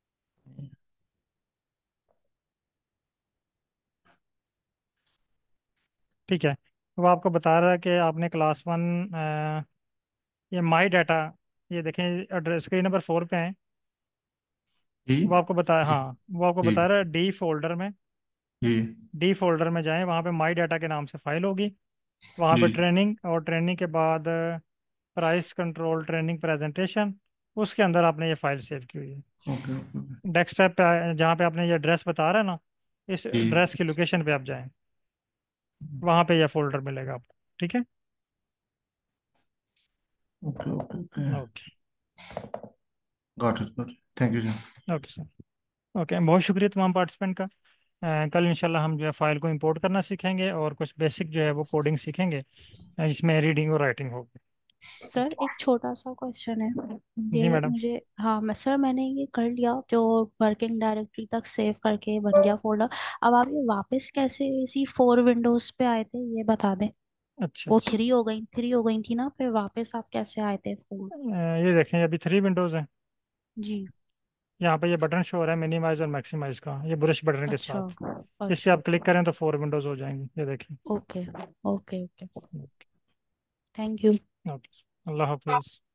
ठीक है। वो आपको बता रहा है कि आपने क्लास 1, ये माई डाटा, ये देखें एड्रेस स्क्रीन नंबर 4 पे है। जी वो आपको बता, जी हाँ वो आपको जी बता रहा है डी फोल्डर में। जी डी फोल्डर में जाएं, वहाँ पे माई डाटा के नाम से फाइल होगी। वहाँ जी। पे ट्रेनिंग, और ट्रेनिंग के बाद प्राइस कंट्रोल ट्रेनिंग प्रेजेंटेशन, उसके अंदर आपने ये फाइल सेव की हुई है। Okay okay okay. डेस्कटॉप पे जहाँ पे आपने ये एड्रेस बता रहा है ना, इस जी। एड्रेस की लोकेशन पे आप जाएं, वहाँ पे ये फोल्डर मिलेगा आपको। ठीक है। Okay okay okay. Okay. Got it got it, thank you sir. Okay sir. Okay बहुत शुक्रिया तमाम पार्टिसिपेंट का। कल इंशाल्लाह हम जो है फाइल को इंपोर्ट करना सीखेंगे और कुछ बेसिक जो है वो कोडिंग सीखेंगे, जिसमें रीडिंग और राइटिंग होगी। सर एक छोटा सा क्वेश्चन है। जी ये मैडम। मुझे, हाँ मैं सर मैंने ये कर लिया, जो वर्किंग डायरेक्टरी तक सेव करके बन गया फोल्डर। अब आप ये वापस कैसे इसी 4 विंडोज पे आए थे ये बता दें। अच्छा वो अच्छा। 3 हो गई थी ना, फिर वापस आप कैसे आए थे 4? ये देखें अभी 3 विंडोज़ हैं। जी। यहाँ पे ये बटन शो हो रहा है मिनिमाइज और मैक्सिमाइज का, ये ब्रश बटन के अच्छा। साथ। इस पे अच्छा। आप क्लिक करें तो 4 विंडोज़ हो जाएंगी, ये देखें। Okay. Okay. Okay. Thank you. Okay, अल्लाह हाफिज़।